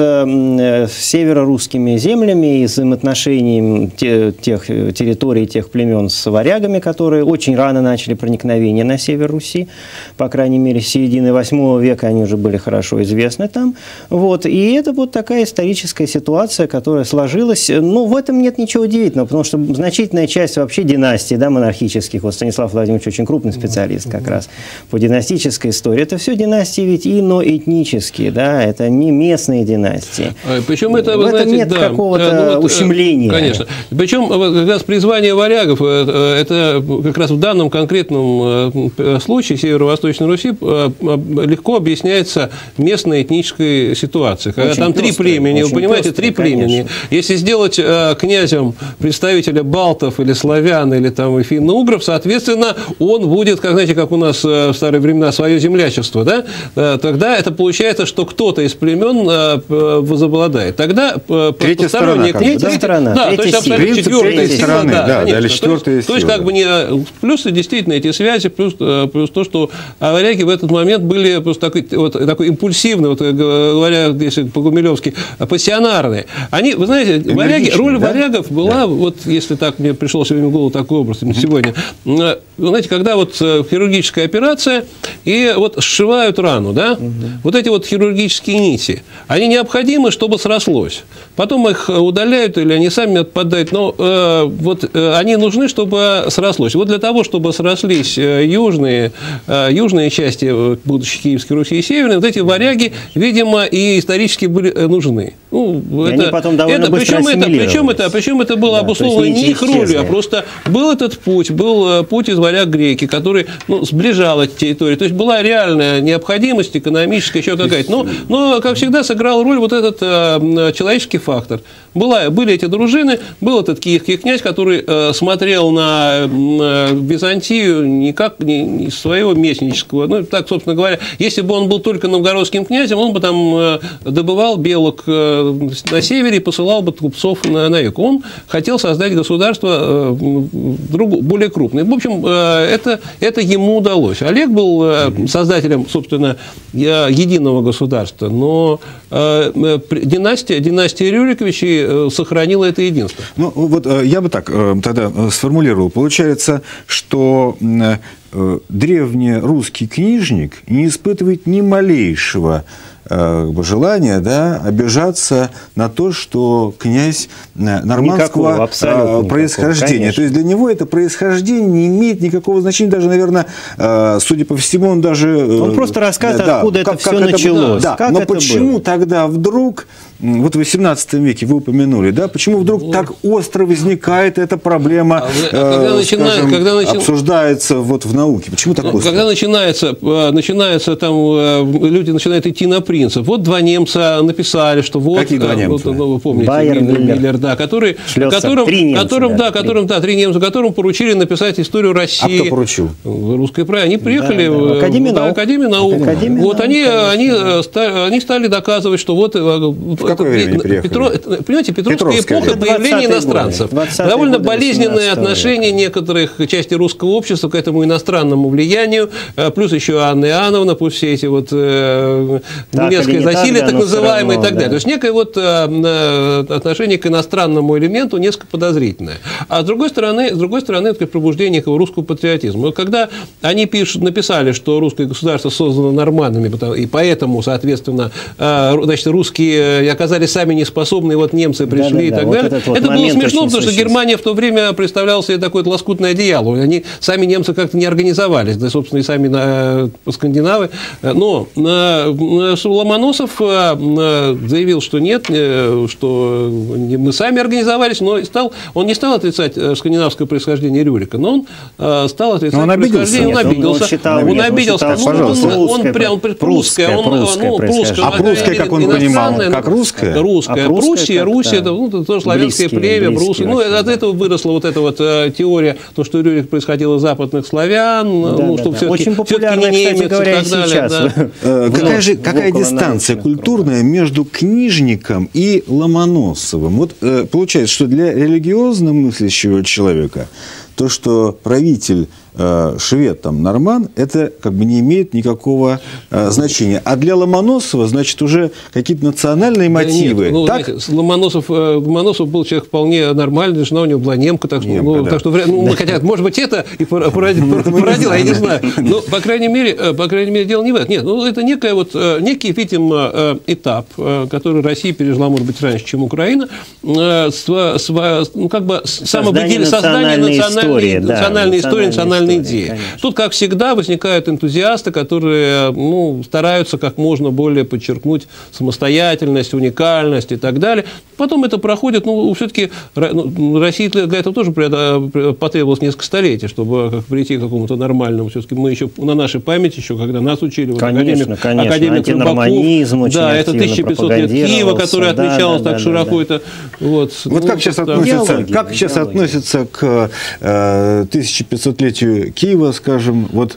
северо-русскими землями и взаимоотношением тех территорий, тех племен с варягами, которые очень рано начали проникновение на север Руси. По крайней мере, с середины VIII века они уже были хорошо известны там. Вот. И это вот такая историческая ситуация, которая сложилась. Ну, в этом нет ничего удивительного, потому что значительная часть вообще династий, да, монархических, вот Станислав Владимирович очень крупный специалист как раз по династической истории, это все династии ведь иноэтнические, да, это не местные династии. Причем это, в вы этом знаете, нет какого-то ущемления. Конечно. Причем как раз призвание варягов, это как раз в данном конкретном случае Северо-Восточной Руси легко объясняется местной этнической ситуацией. Когда Очень там три пестрая, племени, вы понимаете, пестрая, три племени. конечно. Если сделать князем представителя балтов или славян, или там и финно-угров, соответственно, он будет, как, знаете, как у нас в старые времена свое землячество, да? Тогда это получается, что кто-то из племен возобладает. Тогда третья сторона, третья сторона, да, то есть абсолютно четвертая сила, стороны, да, или четвертая сила. То есть как бы не плюсы действительно эти связи, плюс то, что варяги в этот момент были просто такой импульсивный, вот говоря, если по-гумилевски, пассионарные. Они, вы знаете, роль варягов была, вот если так мне пришел сегодня в голову такой образ сегодня, вы знаете, когда вот хирургическая операция и вот сшивают рану, да, вот эти вот хирургические нити, они необходимы, чтобы срослось. Потом их удаляют или они сами отпадают, но вот они нужны, чтобы срослось. Вот для того, чтобы срослись южные части будущей Киевской Руси и Северной, вот эти варяги, видимо, и исторически были нужны. Ну, они потом довольно быстро ассимилировались. Причем это было обусловлено не их ролью, а просто был этот путь, был путь из варяг-греки, который сближал эти территории. То есть была реальная необходимость экономическая, еще какая-то. Но, как всегда, сыграл роль вот этот человеческий фактор. Были эти дружины, был этот киевский князь, который смотрел на Византию не как не своего местнического. Ну, так, собственно говоря, если бы он был только новгородским князем, он бы там добывал белок на севере и посылал бы купцов на юг. Он хотел создать государство более крупное. В общем, это ему удалось. Олег был создателем, собственно, единого государства, но династия Рюриковичей сохранила это единство. Ну, вот я бы так тогда сформулировал. Получается, что древнерусский книжник не испытывает ни малейшего желание, да, обижаться на то, что князь нормандского происхождения. То есть для него это происхождение не имеет никакого значения, даже, наверное, судя по всему, он даже... Он просто рассказывает, откуда это все началось. Но почему тогда вдруг, вот в XVIII веке вы упомянули, да, почему вдруг так остро возникает эта проблема, обсуждается вот в науке? Почему так остро? Когда начинается там, люди начинают идти на принцип. Вот два немца написали, что вот... Какие два немца? Вы помните, Байер, Миллер, да, которым три немца, которым поручили написать историю России. А кто поручил? Русское право. Они приехали в Академию наук. Вот они стали доказывать, что вот... В какое время они приехали? Понимаете, Петровская эпоха появления иностранцев. Довольно болезненное отношение некоторых части русского общества к этому иностранному влиянию, плюс еще Анна Иоанновна, плюс все эти вот немецкое засилие, так называемое, и так далее. То есть некое вот отношение к иностранному элементу несколько подозрительное. А с другой стороны, это пробуждение русского патриотизма. Когда они написали, что русское государство создано нормандами, и поэтому, соответственно, значит, русские оказались сами неспособны, и вот немцы пришли и так далее. Это было смешно, потому что Германия в то время представляла себе такое лоскутное одеяло. Они сами, немцы, как-то не организовались, да, собственно, и сами скандинавы. Но Ломоносов заявил, что нет, что мы сами организовались, но он не стал отрицать скандинавское происхождение Рюрика, но он стал отрицать происхождение, он обиделся. Он прям прусское. А прусское, как он понимал? Как русское? Русское. Пруссия, это тоже славянское племя, брусы. Ну, от этого выросла вот эта вот теория, то, что Рюрик происходил из западных славян, что все-таки не немец и так далее. Какая дистанция культурная между книжником и Ломоносовым? Вот получается, что для религиозно мыслящего человека то, что правитель швед, там, норман, это как бы не имеет никакого значения. А для Ломоносова, значит, уже какие-то национальные мотивы. Нет, знаете, Ломоносов был человек вполне нормальный, жена у него была немка, так что хотя, может быть, это и породило, я не знаю. Но, по крайней мере, дело не в этом. Нет, это некий, видимо, этап, который Россия пережила, может быть, раньше, чем Украина, создание национальной истории, национальной идеи. Тут, как всегда, возникают энтузиасты, которые стараются как можно более подчеркнуть самостоятельность, уникальность и так далее. Потом это проходит, все-таки России для этого тоже потребовалось несколько столетий, чтобы прийти к какому-то нормальному. Все-таки мы еще на нашей памяти, еще когда нас учили, академик Рыбаков, да, это 1500 лет Киева, которое отмечалось так широко. Вот как сейчас относятся к 1500-летию Киева, скажем, вот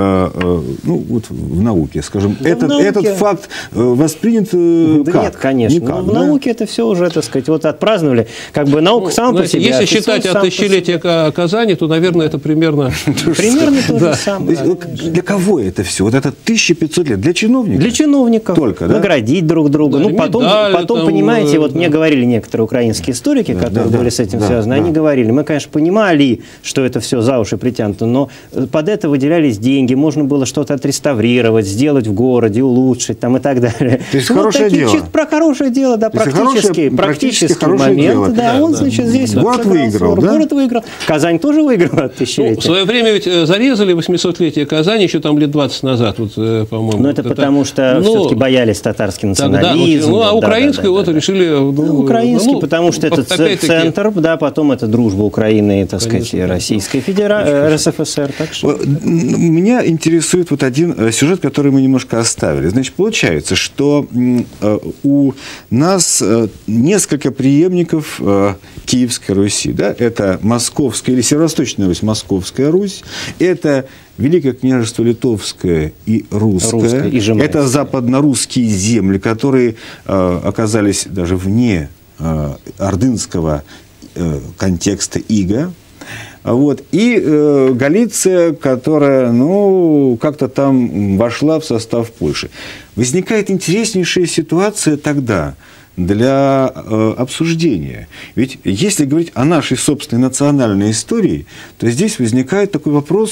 в науке, скажем, этот факт воспринят как? Нет, конечно. Никак, в науке это все уже, так сказать, отпраздновали. Как бы наука сама по себе. Если считать от тысячелетия Казани, то, наверное, это примерно то же самое. Для кого это все? Вот это 1500 лет? Для чиновников? Для чиновников. Только, да? Наградить друг друга. Потом, понимаете, вот мне говорили некоторые украинские историки, которые были с этим связаны, они говорили, мы, конечно, понимали, что это все за уши притянуто, но под это выделялись деньги, можно было что-то отреставрировать, сделать в городе, улучшить там и так далее. То есть хорошее дело. Про хорошее дело, да, практический момент. Да, он, значит, здесь город выиграл, да? Город выиграл. Казань тоже выиграла от тысячелетия. В свое время ведь зарезали 800-летие Казани еще там лет 20 назад, по-моему. Но это потому, что все-таки боялись татарский национализм. А украинский решили... Украинский, потому что это центр, да, потом это дружба Украины и, так сказать, Российской Федерации, РСФСР. Меня интересует вот один сюжет, который мы немножко оставили. Значит, получается, что у нас несколько преемников Киевской Руси. Да? Это Московская или Северо-Восточная Русь, Московская Русь. Это Великое княжество Литовское и Русское. Это западно-русские земли, которые оказались даже вне ордынского контекста ига. Вот. И Галиция, которая, как-то там вошла в состав Польши. Возникает интереснейшая ситуация тогда для обсуждения. Ведь если говорить о нашей собственной национальной истории, то здесь возникает такой вопрос,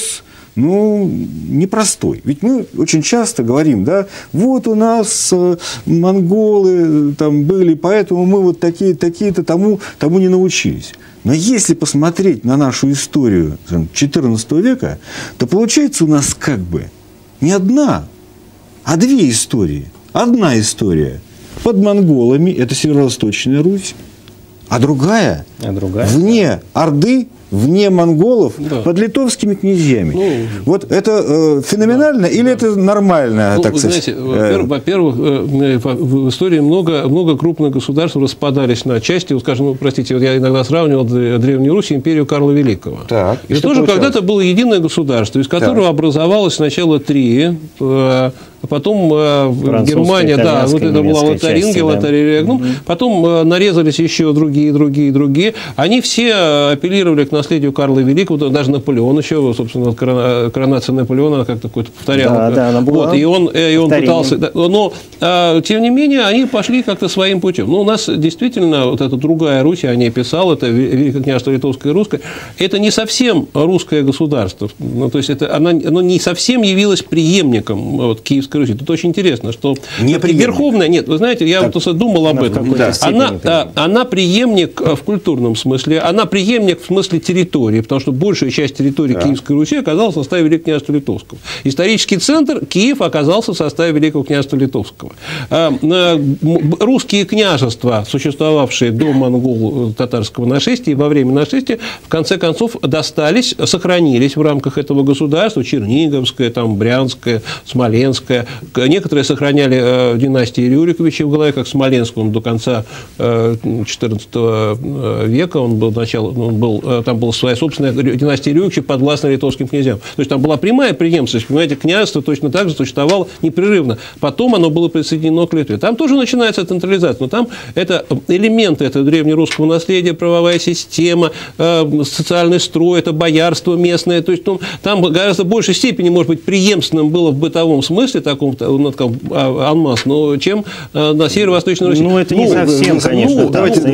непростой. Ведь мы очень часто говорим, да, вот у нас монголы там были, поэтому мы вот такие-то тому не научились. Но если посмотреть на нашу историю XIV века, то получается у нас как бы не одна, а две истории. Одна история под монголами, это Северо-Восточная Русь, а другая вне Орды, вне монголов, под литовскими князьями. Вот это феноменально или это нормально, так сказать? Знаете, во-первых, в истории много крупных государств распадались на части. Вот, скажем, простите, вот я иногда сравнивал Древнюю Русь и империю Карла Великого. Так, и тоже когда-то было единое государство, из которого образовалось сначала три, а потом Германия, да, вот это была Лотарингия, Лотарингия, потом нарезались еще другие. Они все апеллировали к наследию Карла Великого, даже Наполеон еще, собственно, коронация Наполеона как-то какой-то повторял. Да, она была. Вот, и он пытался. Но, тем не менее, они пошли как-то своим путем. У нас действительно вот эта другая Русь, я о ней писал, это Великое княжество Литовское и Русское, это не совсем русское государство. То есть оно не совсем явилось преемником вот, Киевской Руси. Тут очень интересно, что Верховная, нет, вы знаете, я вот думал об этом. Она преемник в культурном смысле, она преемник в смысле территории, потому что большая часть территории Киевской Руси оказалась в составе Великого княжества Литовского. Исторический центр Киев оказался в составе Великого княжества Литовского. Русские княжества, существовавшие до монголо-татарского нашествия и во время нашествия, в конце концов сохранились в рамках этого государства. Черниговское, там, Брянское, Смоленское. Некоторые сохраняли династии Рюриковичей в голове, как Смоленск, он до конца XIV века, там была своя собственная династия Рюриковичей, подвластная литовским князьям. То есть там была прямая преемственность, понимаете, княжество точно так же существовало непрерывно. Потом оно было присоединено к Литве. Там тоже начинается централизация, но там это элементы этого древнерусского наследия, правовая система, социальный строй, это боярство местное. То есть там в гораздо большей степени, может быть, преемственным было в бытовом смысле, таком анмас, но чем на северо-восточной Руси. Это не совсем, конечно.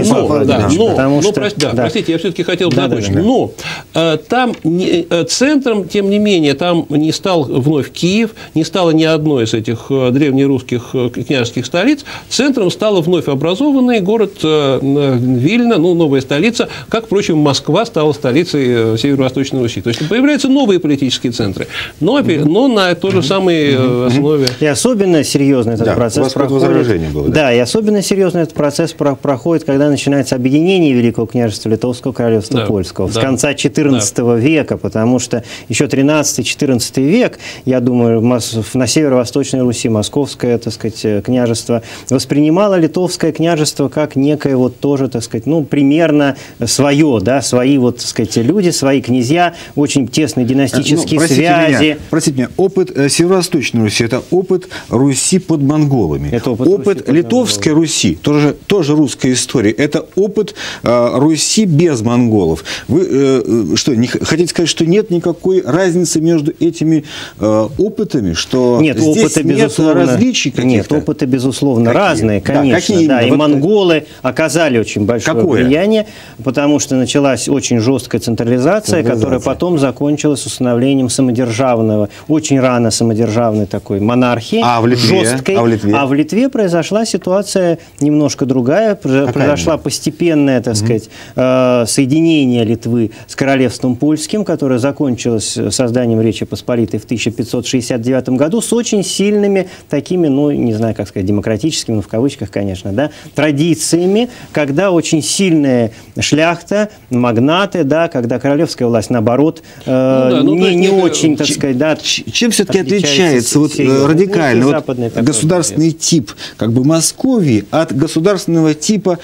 Простите, я все-таки хотел закончить. Но там центром, тем не менее, там не стал вновь Киев, не стало ни одной из этих древнерусских княжеских столиц. Центром стал вновь образованный город Вильна, новая столица, как, впрочем, Москва стала столицей Северо-Восточной Руси. То есть появляются новые политические центры, но на той же самой основе. И особенно серьезно этот процесс проходит. Было, да, и особенно серьезно этот процесс проходит, когда начинается объединение Великого княжества Литовского, Королевства Польского с конца XIV века, потому что еще XIII-XIV век, я думаю, на Северо-Восточной Руси Московское, так сказать, княжество воспринимало Литовское княжество как некое вот тоже, так сказать, примерно свое, да, свои вот, так сказать, люди, свои князья, очень тесные династические связи. Простите меня, опыт Северо-Восточной Руси – это опыт Руси под монголами. Это опыт Литовской Руси, тоже русская история. Это опыт Руси без монголов. Вы что, хотите сказать, что нет никакой разницы между этими опытами? Что нет, здесь опыта, безусловно, различий каких-то? Нет, опыты, безусловно, разные, конечно. Да, и монголы оказали очень большое влияние, потому что началась очень жесткая централизация, которая потом закончилась установлением самодержавного, очень рано самодержавной такой монархии, жесткой. А в Литве произошла ситуация немножко другая. Произошла постепенное, так сказать, соединение Литвы с королевством польским, которое закончилось созданием Речи Посполитой в 1569 году с очень сильными такими, не знаю, как сказать, демократическими, но в кавычках, конечно, да, традициями, когда очень сильная шляхта, магнаты, да, когда королевская власть, наоборот, не очень, так сказать, да. Чем все-таки отличается радикально государственный тип как бы Московии от государственного типа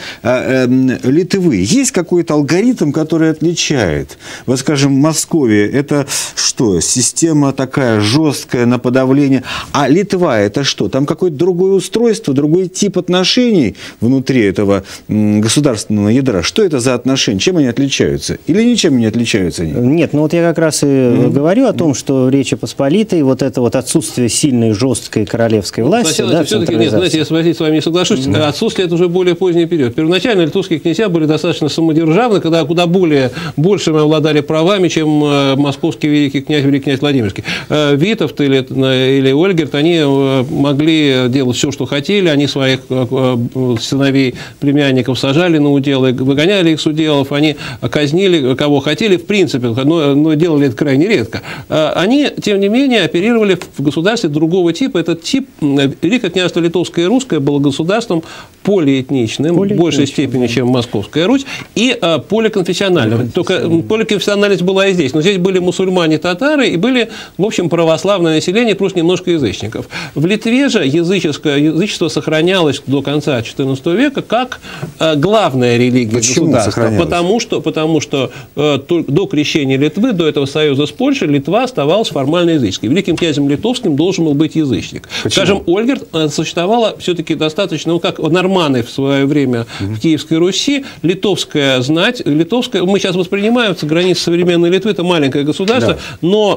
Литвы? Есть какой-то алгоритм, который отличает? Вот, скажем, Московия – это что? Система такая жесткая на подавление. А Литва – это что? Там какое-то другое устройство, другой тип отношений внутри этого государственного ядра. Что это за отношения? Чем они отличаются? Или ничем не отличаются они? Нет, вот я как раз и говорю о том, что в Речи Посполитой вот это вот отсутствие сильной, жесткой королевской власти, да, все-таки нет, знаете, я с вами не соглашусь. Отсутствие – это уже более поздний период. Первоначально литовские князья были достаточно самодержавны, когда куда более большими обладали правами, чем московский великий князь Владимирский. Витовт или Ольгерт, они могли делать все, что хотели, они своих сыновей, племянников сажали на уделы, выгоняли их с уделов, они казнили кого хотели, в принципе, но делали это крайне редко. Они, тем не менее, оперировали в государстве другого типа. Этот тип, Великое княжество Литовское и Русское, было государством полиэтничным, в большей степени, чем Московская Русь, и поликонфессиональным. Только поликонфессиональность была и здесь. Но здесь были мусульмане, татары, и были, в общем, православное население, плюс немножко язычников. В Литве же язычество сохранялось до конца XIV века как главная религия государства. Потому что до крещения Литвы, до этого союза с Польшей, Литва оставалась формально языческой. Великим князем литовским должен был быть язычник. Почему? Скажем, Ольгерт существовала все-таки достаточно, как норманы в свое время в Киевской Руси, литовская знать, мы сейчас воспринимаем границы современной Литвы, это маленькое государство, но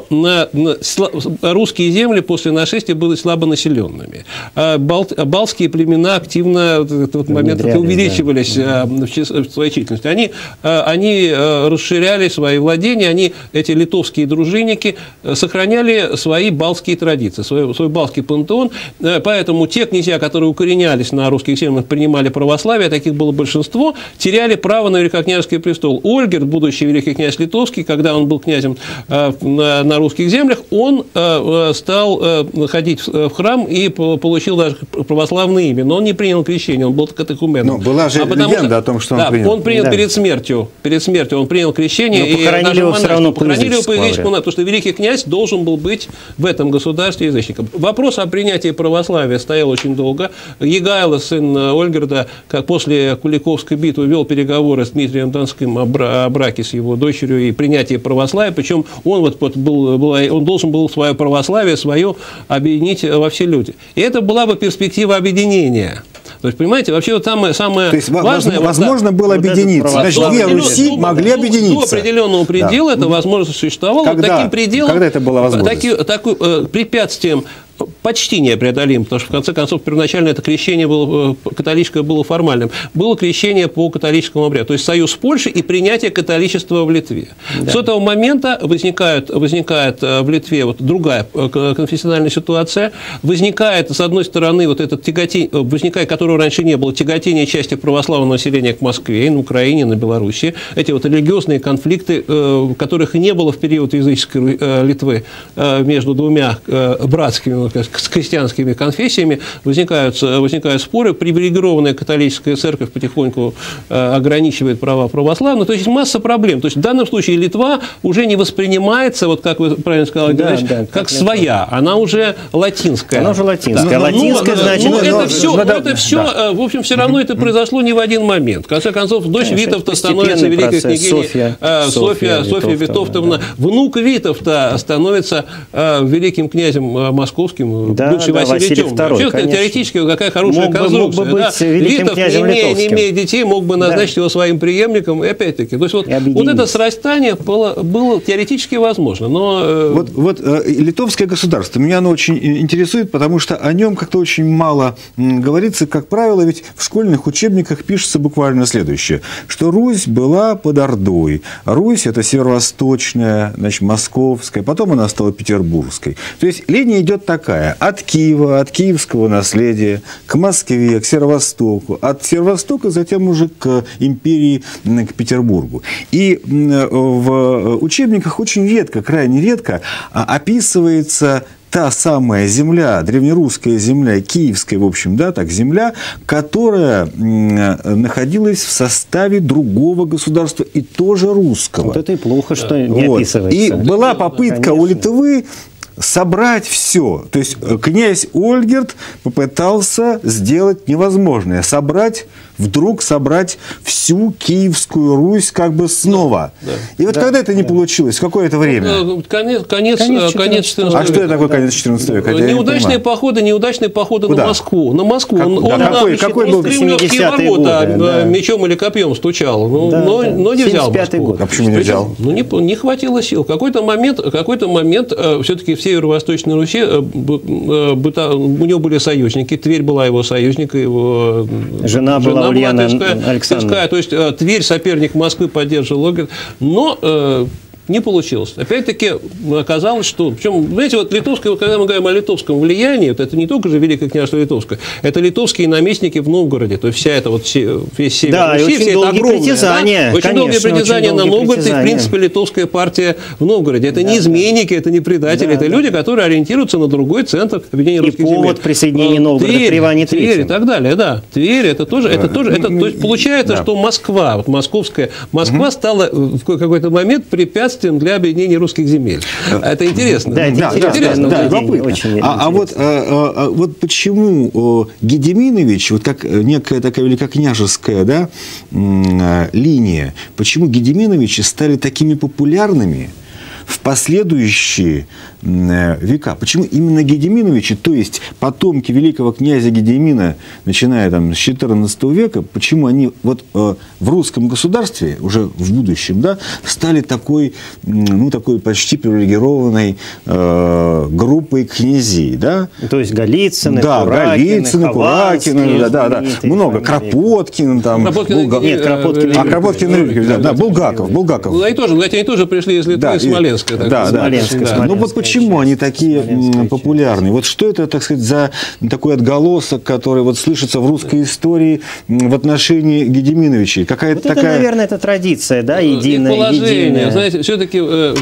русские земли после нашествия были слабонаселенными. Балтские племена активно в этот момент увеличивались в своей численности. Они расширяли свои владения, эти литовские дружинники, сохраняли свои балтские традиции, свой балтский пантеон. Поэтому те князья, которые укоренялись на русских землях, принимали православие, таких было большинство, теряли право на великокняжеский престол. Ольгерт, будущий великий князь литовский, когда он был князем на русских землях, он стал ходить в храм и получил даже православное имя, но он не принял крещение, он был катехуменом. Была же легенда о том, что он принял. Он принял перед смертью он принял крещение, но похоронили его все равно по язычеству, потому что великий князь должен был быть в этом государстве язычником. Вопрос о принятии православия стоял очень долго. Егайло, сын Ольгерда, как после Куликовской битвы, вел переговоры с Дмитрием Донским о браке с его дочерью и принятии православия, причем он должен был свое православие объединить во все люди. И это была бы перспектива объединения. То есть, понимаете, вообще вот самое важное... Возможно было объединиться. Значит, две Руси могли объединиться. До определенного предела эта возможность существовала. Таким пределом, когда это была возможность? Препятствием почти непреодолим, потому что, в конце концов, первоначально это крещение католическое было формальным. Было крещение по католическому обряду, то есть союз с Польшей и принятие католичества в Литве. Да. С этого момента возникает в Литве другая конфессиональная ситуация. Возникает, с одной стороны, это тяготение, которого раньше не было, тяготение части православного населения к Москве, на Украине, на Белоруссии. Эти религиозные конфликты, которых не было в период языческой Литвы между двумя братскими, с крестьянскими конфессиями, возникают споры, привилегированная католическая церковь потихоньку ограничивает права православных, то есть масса проблем. То есть в данном случае Литва уже не воспринимается, как вы правильно сказали, как своя, она уже латинская. Она уже латинская. Латинская, значит... Это все, в общем, все равно это произошло не в один момент. В конце концов, дочь Витовта становится великой княгиней Софья Витовтовна. Внук Витовта становится великим князем московским, бывший Василий Темный. Вообще, теоретически, какая хорошая конструкция. Витовт, не имея детей, мог бы назначить его своим преемником. И опять-таки, то есть это срастание было теоретически возможно. Но... Литовское государство, меня оно очень интересует, потому что о нем как-то очень мало говорится. Как правило, ведь в школьных учебниках пишется буквально следующее, что Русь была под Ордой. Русь – это северо-восточная, значит, московская, потом она стала петербургской. То есть линия идет такая: от Киева, от киевского наследия, к Москве, к Северо-Востоку, от Северо-Востока затем уже к империи, к Петербургу. И в учебниках очень редко, крайне редко описывается та самая земля, древнерусская земля, киевская, в общем, земля, которая находилась в составе другого государства и тоже русского. Вот это и плохо, что не описывается. И была попытка у Литвы собрать все. То есть князь Ольгерт попытался сделать невозможное. Собрать всю Киевскую Русь снова. Да. И когда это не получилось? В какое-то время? Конец 14 века. А что это такое конец 14 века? Неудачные походы Куда? на Москву. Какой был? В Кремлевские ворота мечом или копьем стучал, но не взял Москву. А почему не взял? Не хватило сил. В какой-то момент все-таки в Северо-Восточной Руси у него были союзники. Тверь была его союзником, его жена была была Ульяна Александровна. Тверская, то есть Тверь, соперник Москвы, поддерживал, но не получилось. Опять-таки оказалось, что... Причем, знаете, вот литовское, когда мы говорим о литовском влиянии, вот это не только же Великое княжество Литовское, это литовские наместники в Новгороде. То есть вся эта вот весь север Руси, вся эта огромная... Очень долгие притязания на Новгород, и, в принципе, литовская партия в Новгороде. Это не изменники, это не предатели, это люди, которые ориентируются на другой центр объединения русских земель. И повод присоединения Новгорода при Иване III. Тверь и так далее, да. Тверь, это тоже... то есть получается, что Москва, вот Москва стала в какой-то момент препятствием для объединения русских земель. Это интересно. Да, это интересно. Вот почему Гедеминович, вот как некая такая великокняжеская линия, почему Гедеминовичи стали такими популярными в последующие века? Почему именно Гедеминовичи, то есть потомки великого князя Гедемина, начиная там с XIV века, почему они вот в русском государстве, уже в будущем, стали такой почти привилегированной группой князей, да? То есть Голицыны, Куракины, много, Кропоткин, там, Булгаков. Они тоже пришли из Литвы, из Смоленска. Ну вот почему они такие популярны? Вот что это, так сказать, за такой отголосок, который вот слышится в русской истории в отношении Гедеминовичей? Какая-то вот такая... это, наверное, это традиция, да, единая. Положение, знаете, все-таки,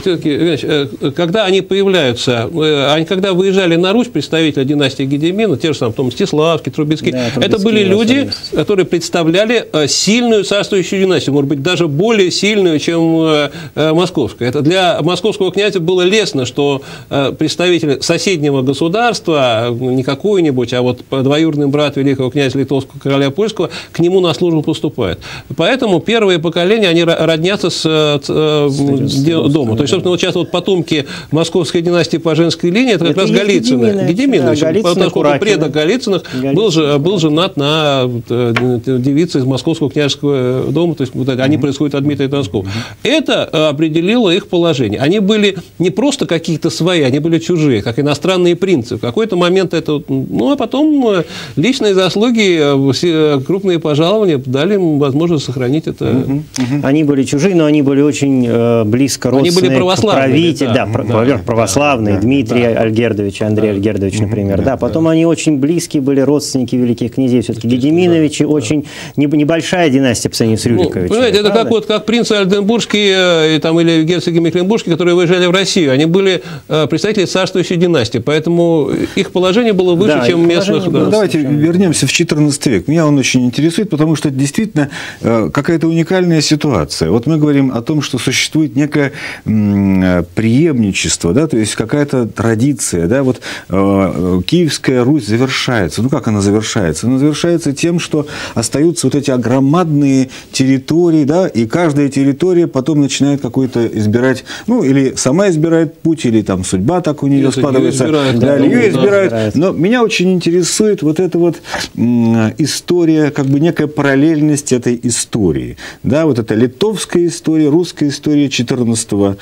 когда они появляются, когда выезжали на Русь представители династии Гедемина, те же самые, потом Мстиславский, Трубецкий, это были люди, которые представляли сильную царствующую династию, может быть, даже более сильную, чем московская. Это для московского князя было лестно, что представитель соседнего государства, не какой-нибудь, а вот двоюродный брат великого князя Литовского, короля Польского, к нему на службу поступает. Поэтому первые поколения, они роднятся с домом. То есть, собственно, вот сейчас вот потомки московской династии по женской линии, это как раз Голицыны. Гедеминович, поскольку предок Голицыных был женат на девице из московского княжеского дома, то есть вот они происходят от Дмитрия Донского. Это определило их положение. Они были не просто какие-то свои, они были чужие, как иностранные принцы. В какой-то момент это... Ну, а потом личные заслуги, крупные пожалования дали им возможность сохранить это. Они были чужие, но они были очень близко родственные. Они были православные. Православные. Дмитрий Альгердович, Андрей Альгердович, например. Да, потом они очень близкие были родственники великих князей. Все-таки Гедеминовичи очень небольшая династия по сравнению с Рюриковичем. Понимаете, это как принцы Ольденбургские или герцоги Мекленбургские, которые выезжали в Россию. Они были представители царствующей династии, поэтому их положение было выше, чем местных. Давайте вернемся в XIV век. Меня он очень интересует, потому что это действительно какая-то уникальная ситуация. Вот мы говорим о том, что существует некое преемничество, да, то есть какая-то традиция. Да, вот Киевская Русь завершается. Ну, как она завершается? Она завершается тем, что остаются вот эти огромадные территории, да, и каждая территория потом начинает какой-то избирать, ну, или сама избирает путь, или там судьба так у нее складывается. Ее избирают. Но меня очень интересует вот эта вот история, как бы некая параллельность этой истории. Да, вот это литовская история, русская история XIV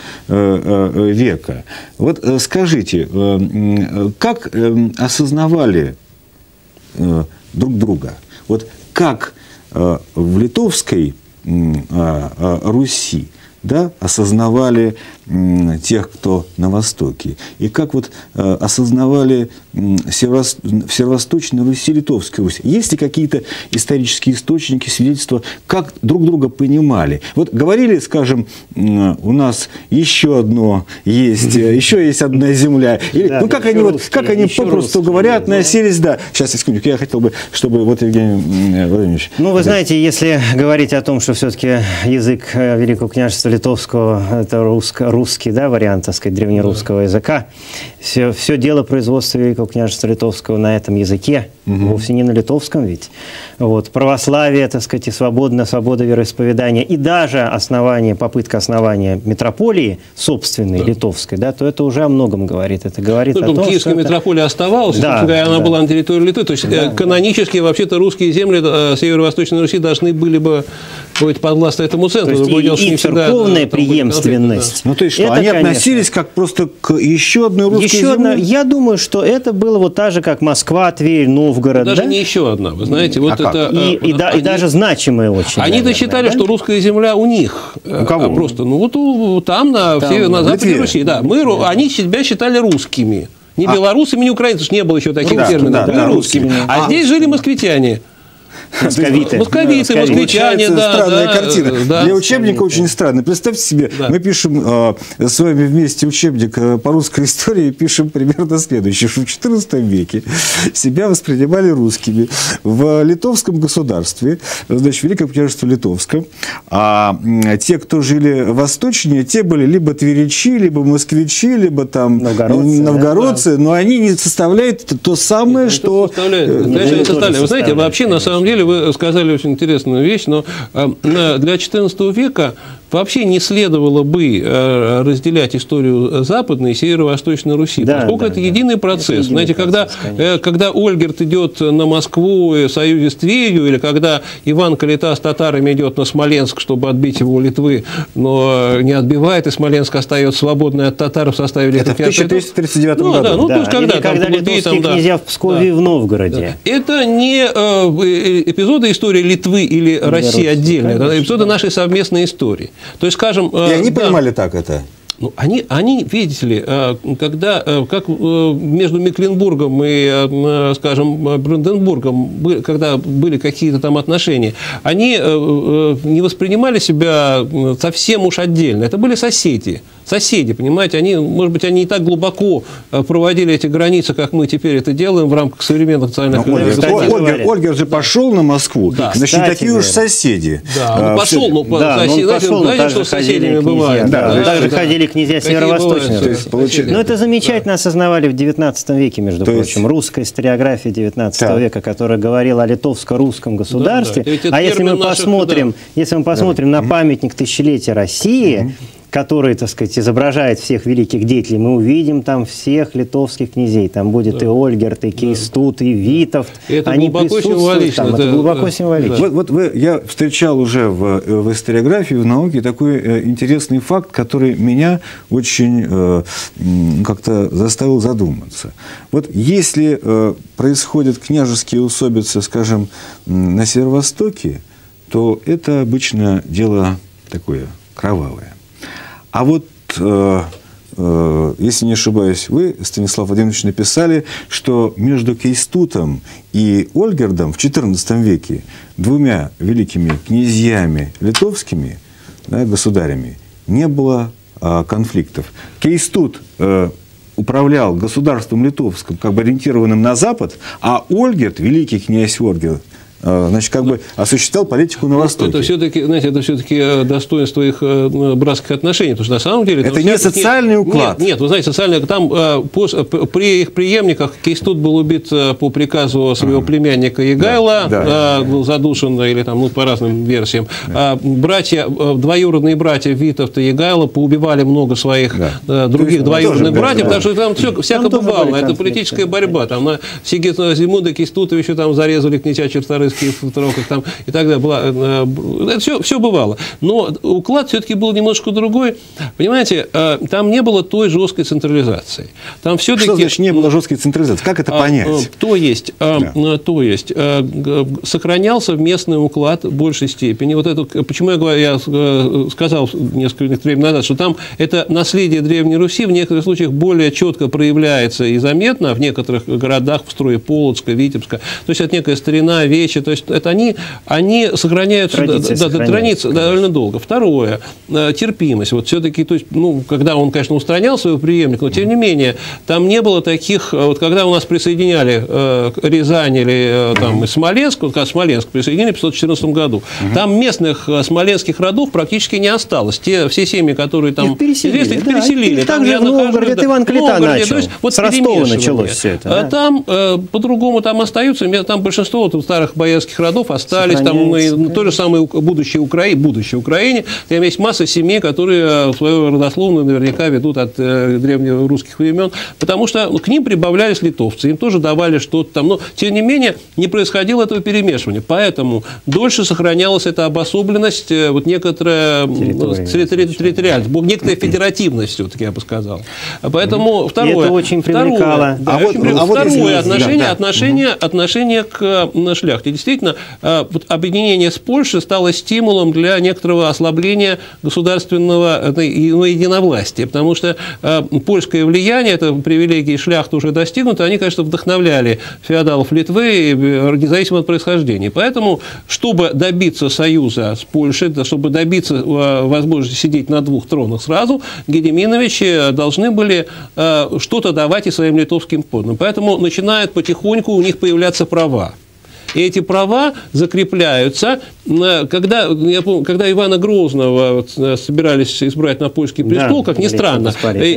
века. Вот скажите, как осознавали друг друга? Вот как в литовской Руси, да, осознавали тех, кто на Востоке, и как вот осознавали Северо-Восточной Руси, Литовской Руси. Есть ли какие-то исторические источники, свидетельства, как друг друга понимали? Вот говорили, скажем, у нас еще одно есть, еще есть одна земля. Или, ну, как они попросту говоря, относились, да. Сейчас, секундочку, я хотел бы, чтобы вот Евгений Владимирович... Ну, вы знаете, если говорить о том, что все-таки язык Великого княжества Литовского, это русский, да, вариант, так сказать, древнерусского языка. Все дело производства Великого княжества Литовского на этом языке, вовсе не на литовском ведь. Вот. Православие, так сказать, и свобода вероисповедания, и даже попытка основания метрополии собственной, литовской, да, то это уже о многом говорит. Это говорит о том, Киевская метрополия оставалась, она была на территории Литвы. То есть канонически вообще-то русские земли Северо-Восточной Руси должны были бы быть подвластны этому центру. То есть и кровная преемственность. Ну, то есть что, это, они конечно, относились как просто к еще одной русской земле? Я думаю, что это было вот так же, как Москва, Тверь, Новгород. Даже да? не еще одна, вы знаете. Вот это, и даже значимая очень. Они-то считали, что русская земля у них. У кого? Просто, ну вот там, на западе Руси. Да, они себя считали русскими. Не белорусами, не украинцами, не было еще таких терминов. Да, русскими. А здесь жили москвитяне. Московиты. Москвитяне, да. Странная картина. Для учебника очень странно. Представьте себе, мы пишем с вами вместе учебник по русской истории, пишем примерно следующее, что в XIV веке себя воспринимали русскими в литовском государстве, значит, в Великом княжестве Литовском, а те, кто жили восточнее, те были либо тверичи, либо москвичи, либо там новгородцы, но они не составляют то самое, что... Вы знаете, вообще, на самом деле, вы сказали очень интересную вещь, но для XIV века вообще не следовало бы разделять историю Западной и Северо-Восточной Руси, поскольку это единый процесс. Знаете, когда Ольгерт идет на Москву в союзе с Тверью, или когда Иван Калита с татарами идет на Смоленск, чтобы отбить его у Литвы, но не отбивает, и Смоленск остается свободный от татар в составе Литвы. Это в 1339 году. Когда литовские князья в Пскове и в Новгороде. Это не эпизоды истории Литвы или России отдельно, это эпизоды нашей совместной истории. То есть, скажем... И они понимали так это? Ну, они, видите ли, когда, как между Мекленбургом и, скажем, Бранденбургом, когда были какие-то там отношения, они не воспринимали себя совсем уж отдельно. Это были соседи. Соседи, понимаете, они, может быть, они не так глубоко проводили эти границы, как мы теперь это делаем в рамках современных национальных государств. Ольгер же пошел на Москву, значит, не такие уж соседи. Да, он пошел, знаете, что с соседями бывает. Также ходили князья Северо-Восточной Руси. Но это замечательно осознавали в XIX веке, между прочим. Русская историография XIX века, которая говорила о литовско-русском государстве. А если мы посмотрим на памятник тысячелетия России, который, так сказать, изображает всех великих деятелей, мы увидим там всех литовских князей. Там будет и Ольгерт, и Кейстут, и Витовт. Они присутствуют там. Это глубоко символично. Я встречал уже в историографии, в науке такой интересный факт, который меня очень как-то заставил задуматься. Вот если происходят княжеские усобицы, скажем, на Северо-Востоке, то это обычно дело такое кровавое. А вот, если не ошибаюсь, вы, Станислав Владимирович, написали, что между Кейстутом и Ольгердом в XIV веке, двумя великими князьями литовскими, государями, не было конфликтов. Кейстут управлял государством литовским, как бы ориентированным на Запад, а Ольгерд, великий князь Ольгерд, значит, как бы осуществлял политику на Востоке. Это все-таки, знаете, это все-таки достоинство их братских отношений, потому что на самом деле... Это не социальный уклад. Нет, вы знаете, социальный, там при их преемниках Кейстут был убит по приказу своего племянника Егайла, был задушен, или там, по разным версиям. Братья, двоюродные братья Витовт и Егайла поубивали много своих других двоюродных братьев, потому что там все всяко бывало. Это политическая борьба. Там на Сигизмунда Кейстута еще там зарезали князья Черторийского в троках там, и так далее. Это все бывало. Но уклад все-таки был немножко другой. Понимаете, там не было той жесткой централизации. Там все-таки... Что значит не было жесткой централизации? Как это понять? То есть сохранялся местный уклад в большей степени. Вот это, почему я сказал несколько времени назад, что там это наследие Древней Руси в некоторых случаях более четко проявляется и заметно в некоторых городах, в строе Полоцка, Витебска. То есть это некая старина, вечи. То есть это они сохраняют традиции довольно долго. Второе, терпимость. Вот все-таки, то есть, когда он, конечно, устранял своего преемника, но тем не менее, там не было таких, вот когда у нас присоединяли Рязань или там Смоленск, вот когда Смоленск присоединили в 514 году, там местных смоленских родов практически не осталось. Все семьи, которые там известны, их переселили. Там же в Новгороде Иван Калита начал. С Ростова началось все это. Там по-другому там остаются, там большинство старых боярских родов остались, там то же самое будущее Украине, там есть масса семей, которые свою родословную наверняка ведут от древнерусских времен, потому что к ним прибавлялись литовцы, им тоже давали что-то там, но тем не менее не происходило этого перемешивания, поэтому дольше сохранялась эта обособленность, вот некоторая территориальность, некоторая федеративность, все-таки я бы сказал. Поэтому второе. Это очень привлекало. Второе отношение к шляхте. Действительно, вот объединение с Польшей стало стимулом для некоторого ослабления государственного единовластия, потому что польское влияние, это привилегии шляхты уже достигнуты, они, конечно, вдохновляли феодалов Литвы, независимо от происхождения. Поэтому, чтобы добиться союза с Польшей, чтобы добиться возможности сидеть на двух тронах сразу, Гедеминовичи должны были что-то давать и своим литовским подданным. Поэтому начинают потихоньку у них появляться права. И эти права закрепляются, когда Ивана Грозного собирались избрать на польский престол, как ни странно,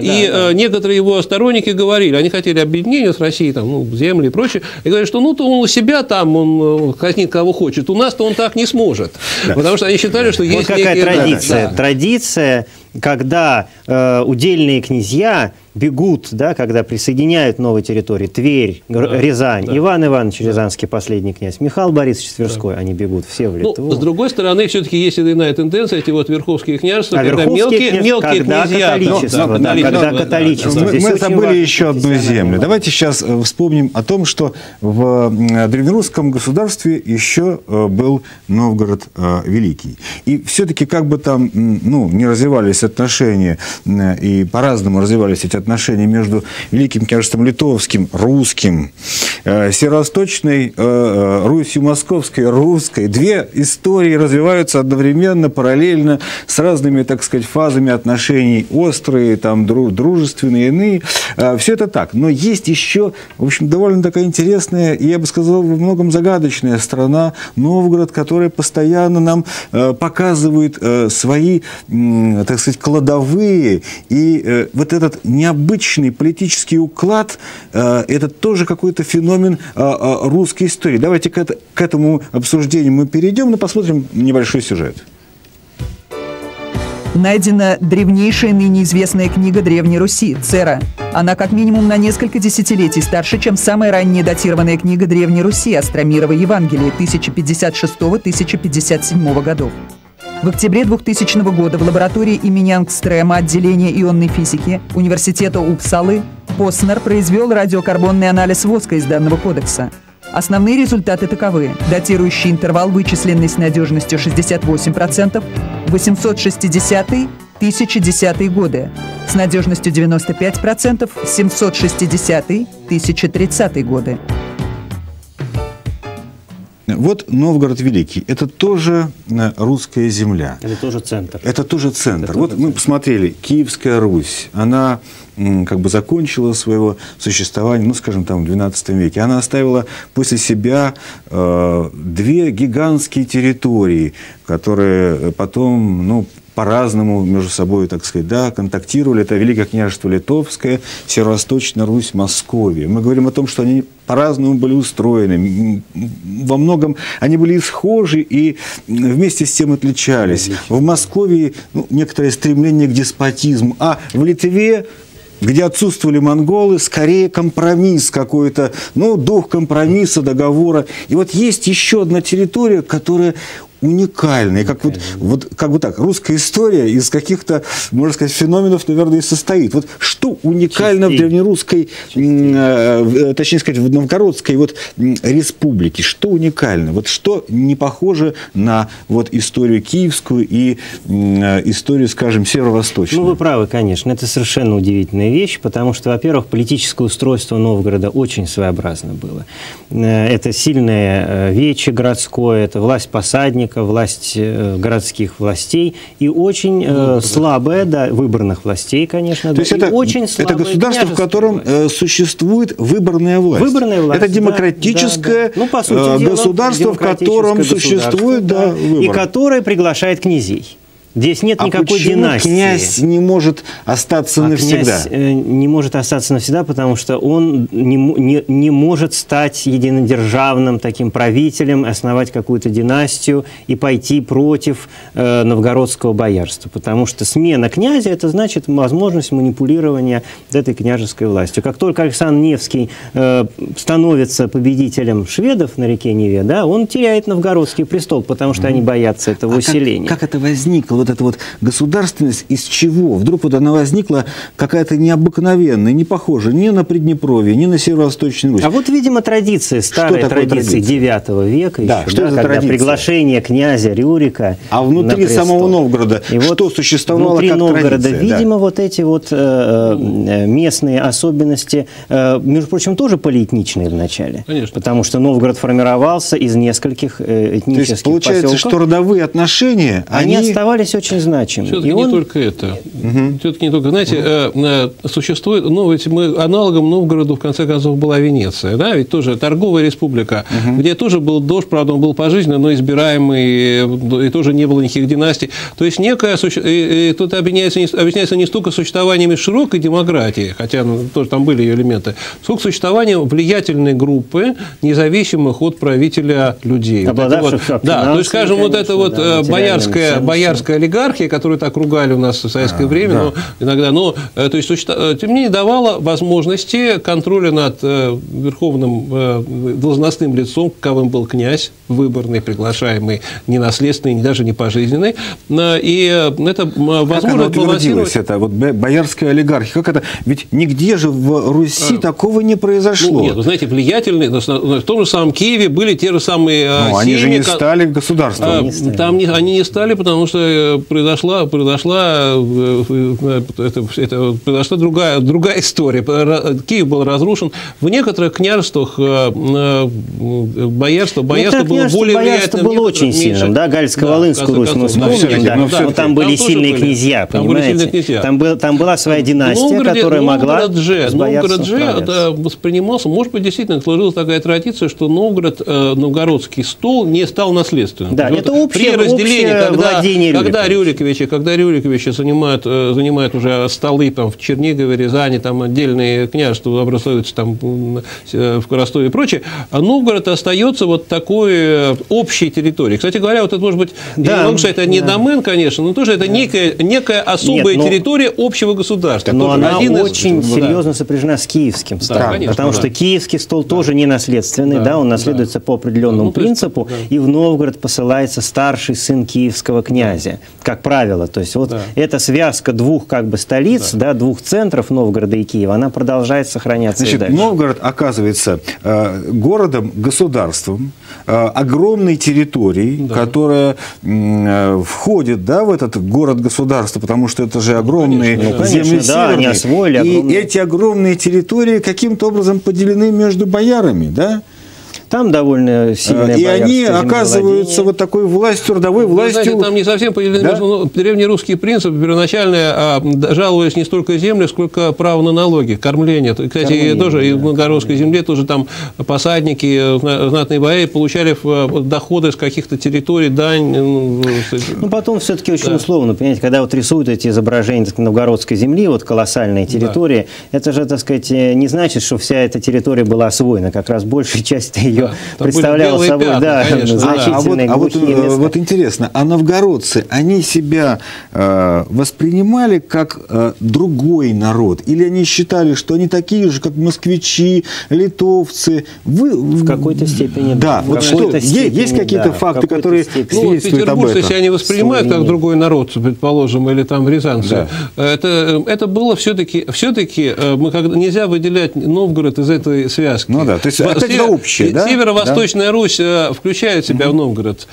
и некоторые его сторонники говорили, они хотели объединения с Россией, там, земли и прочее, и говорят, что он у себя там, он казнит кого хочет, у нас-то он так не сможет. Потому что они считали, что есть некая традиция, когда удельные князья бегут, да, когда присоединяют новые территории, Тверь, Рязань, Иван Иванович Рязанский, последний князь, Михаил Борисович Тверской, они бегут все в Литву. С другой стороны, все-таки есть иная тенденция, эти вот верховские князья, когда мелкие князья. Когда католичество. Мы забыли еще одну землю. Давайте сейчас вспомним о том, что в древнерусском государстве еще был Новгород Великий. И все-таки как бы там не развивались отношения, и по-разному развивались эти отношения между Великим княжеством Литовским, русским, Северо-Восточной Русью Московской, русской. Две истории развиваются одновременно, параллельно, с разными, так сказать, фазами отношений, острые, там, дружественные, иные. Все это так. Но есть еще, в общем, довольно такая интересная, и, я бы сказал, во многом загадочная страна Новгород, которая постоянно нам показывает свои, так сказать, кладовые. И вот этот необычный политический уклад – это тоже какой-то феномен русской истории. Давайте к этому обсуждению мы перейдем, но посмотрим небольшой сюжет. Найдена древнейшая ныне известная книга Древней Руси – «Цера». Она как минимум на несколько десятилетий старше, чем самая ранняя датированная книга Древней Руси «Остромирово Евангелие» 1056-1057 годов. В октябре 2000 года в лаборатории имени Ангстрема отделения ионной физики Университета Упсалы Поснер произвел радиокарбонный анализ воска из данного кодекса. Основные результаты таковы. Датирующий интервал, вычисленный с надежностью 68%, 860-1010 годы, с надежностью 95%, 760-1030 годы. Вот Новгород Великий. Это тоже русская земля. Это тоже центр. Это тоже центр. Вот мы посмотрели, Киевская Русь, она как бы закончила своего существования, скажем, там, в XII веке. Она оставила после себя две гигантские территории, которые потом, по-разному между собой, так сказать, контактировали. Это Великое княжество Литовское, Северо-Восточная Русь, Московия. Мы говорим о том, что они по-разному были устроены. Во многом они были схожи и вместе с тем отличались. В Московии некоторое стремление к деспотизму, а в Литве, где отсутствовали монголы, скорее компромисс какой-то, дух компромисса, договора. И вот есть еще одна территория, которая уникальная. Как бы так, русская история из каких-то, можно сказать, феноменов, наверное, и состоит. Вот что уникально в древнерусской, точнее сказать, в новгородской республике, что уникально? Вот что не похоже на историю киевскую и историю, скажем, северо-восточную? Вы правы, конечно. Это совершенно удивительная вещь, потому что, во-первых, политическое устройство Новгорода очень своеобразно было. Это сильное вече городское, это власть посадника, власть городских властей и очень слабая, выборных властей, конечно. То есть это государство, в котором существует выборная власть. Выборная власть. Это демократическое по сути дела, государство, в котором существует выборы. И которое приглашает князей. Здесь нет никакой династии. Князь не может остаться навсегда? Князь не может остаться навсегда, потому что он не может стать единодержавным таким правителем, основать какую-то династию и пойти против новгородского боярства. Потому что смена князя – это значит возможность манипулирования этой княжеской властью. Как только Александр Невский становится победителем шведов на реке Неве, да, он теряет новгородский престол, потому что они боятся этого усиления. Как это возникло, вот эта вот государственность, из чего? Вдруг вот она возникла какая-то необыкновенная, не похожая ни на Приднепровье, ни на Северо-Восточную Русь. А вот, видимо, традиции, старые традиции IX века еще, что это когда традиция? Приглашение князя Рюрика. А внутри самого Новгорода что существовало внутри как Новгорода, традиция? видимо, вот эти вот местные особенности, между прочим, тоже полиэтничные вначале. Конечно. Потому что Новгород формировался из нескольких этнических То есть получается, поселков. что родовые отношения, они оставались очень значимыми. Все-таки не только это. Все-таки не только. Знаете, существует, ведь аналогом Новгороду, в конце концов, была Венеция. Да? Ведь тоже торговая республика, где тоже был дождь, правда, он был пожизненный, но избираемый, и тоже не было никаких династий. То есть некое, и тут объясняется не столько существованием широкой демократии, хотя тоже там были ее элементы, сколько существованием влиятельной группы, независимых от правителя людей. Да, то есть, скажем, вот эта вот боярская олигархия, которую так ругали у нас в советское время, но иногда, то есть, тем не менее, давала возможности контроля над верховным должностным лицом, каковым был князь, выборный, приглашаемый, не наследственный, даже не пожизненный. И это возможно балансировать. Это вот боярская олигархия, как это? Ведь нигде же в Руси такого не произошло. Нет, вы знаете, влиятельные, в том же самом Киеве были те же самые семьи. Они же не стали государством. Они не стали, потому что произошла другая история. Киев был разрушен. В некоторых княжествах боярство было более влиятельным. Было очень сильным. Да, Галицко-Волынскую Русь мы вспомним. Но там были сильные князья, понимаете? Там была своя династия, которая могла с боярством справляться. Воспринимался, может быть, действительно сложилась такая традиция, что новгородский стол не стал наследственным. Да, это общее владение Рюриковича. Когда Рюриковичи занимают уже столы там, в Чернигове, Рязани, там отдельные княжества образуются там, в Ростове и прочее, а Новгород остается вот такой общей территорией. Кстати говоря, вот это может быть, я не могу сказать, это не домен, конечно, но тоже это некая особая территория общего государства. Но она очень серьезно сопряжена с киевским столом, потому что киевский стол тоже не наследственный, он наследуется по определенному принципу, и в Новгород посылается старший сын киевского князя, как правило. То есть вот эта связка двух как бы столиц, двух центров Новгорода и Киева, она продолжает сохраняться. Значит, и дальше. Новгород оказывается городом-государством, огромной территорией, которая входит в этот город-государство, потому что это же огромные земли северные. Они освоили и эти огромные территории каким-то образом поделены между боярами, да? Там довольно сильное и они оказываются вот такой властью, родовой властью. Знаете, там не совсем поделены. Древнерусский принцип первоначально жаловались не столько земли, сколько право на налоги, кормление. Кстати, тоже и в новгородской земле тоже там посадники, знатные бояре получали доходы с каких-то территорий, дань. Потом все-таки очень условно, понимаете, когда вот рисуют эти изображения новгородской земли, вот колоссальные территории, это же, так сказать, не значит, что вся эта территория была освоена, как раз большая часть ее представляла собой значительные глухие места. Вот интересно, а новгородцы, они себя воспринимали как другой народ? Или они считали, что они такие же, как москвичи, литовцы? В какой-то степени. Да. Вот что, есть какие-то факты, которые свидетельствуют об этом? Если они воспринимают как другой народ, предположим, или там рязанцы, это было все-таки мы нельзя выделять Новгород из этой связки. Ну да, то есть это общее, да? Северо-Восточная Русь включает в себя в Новгород.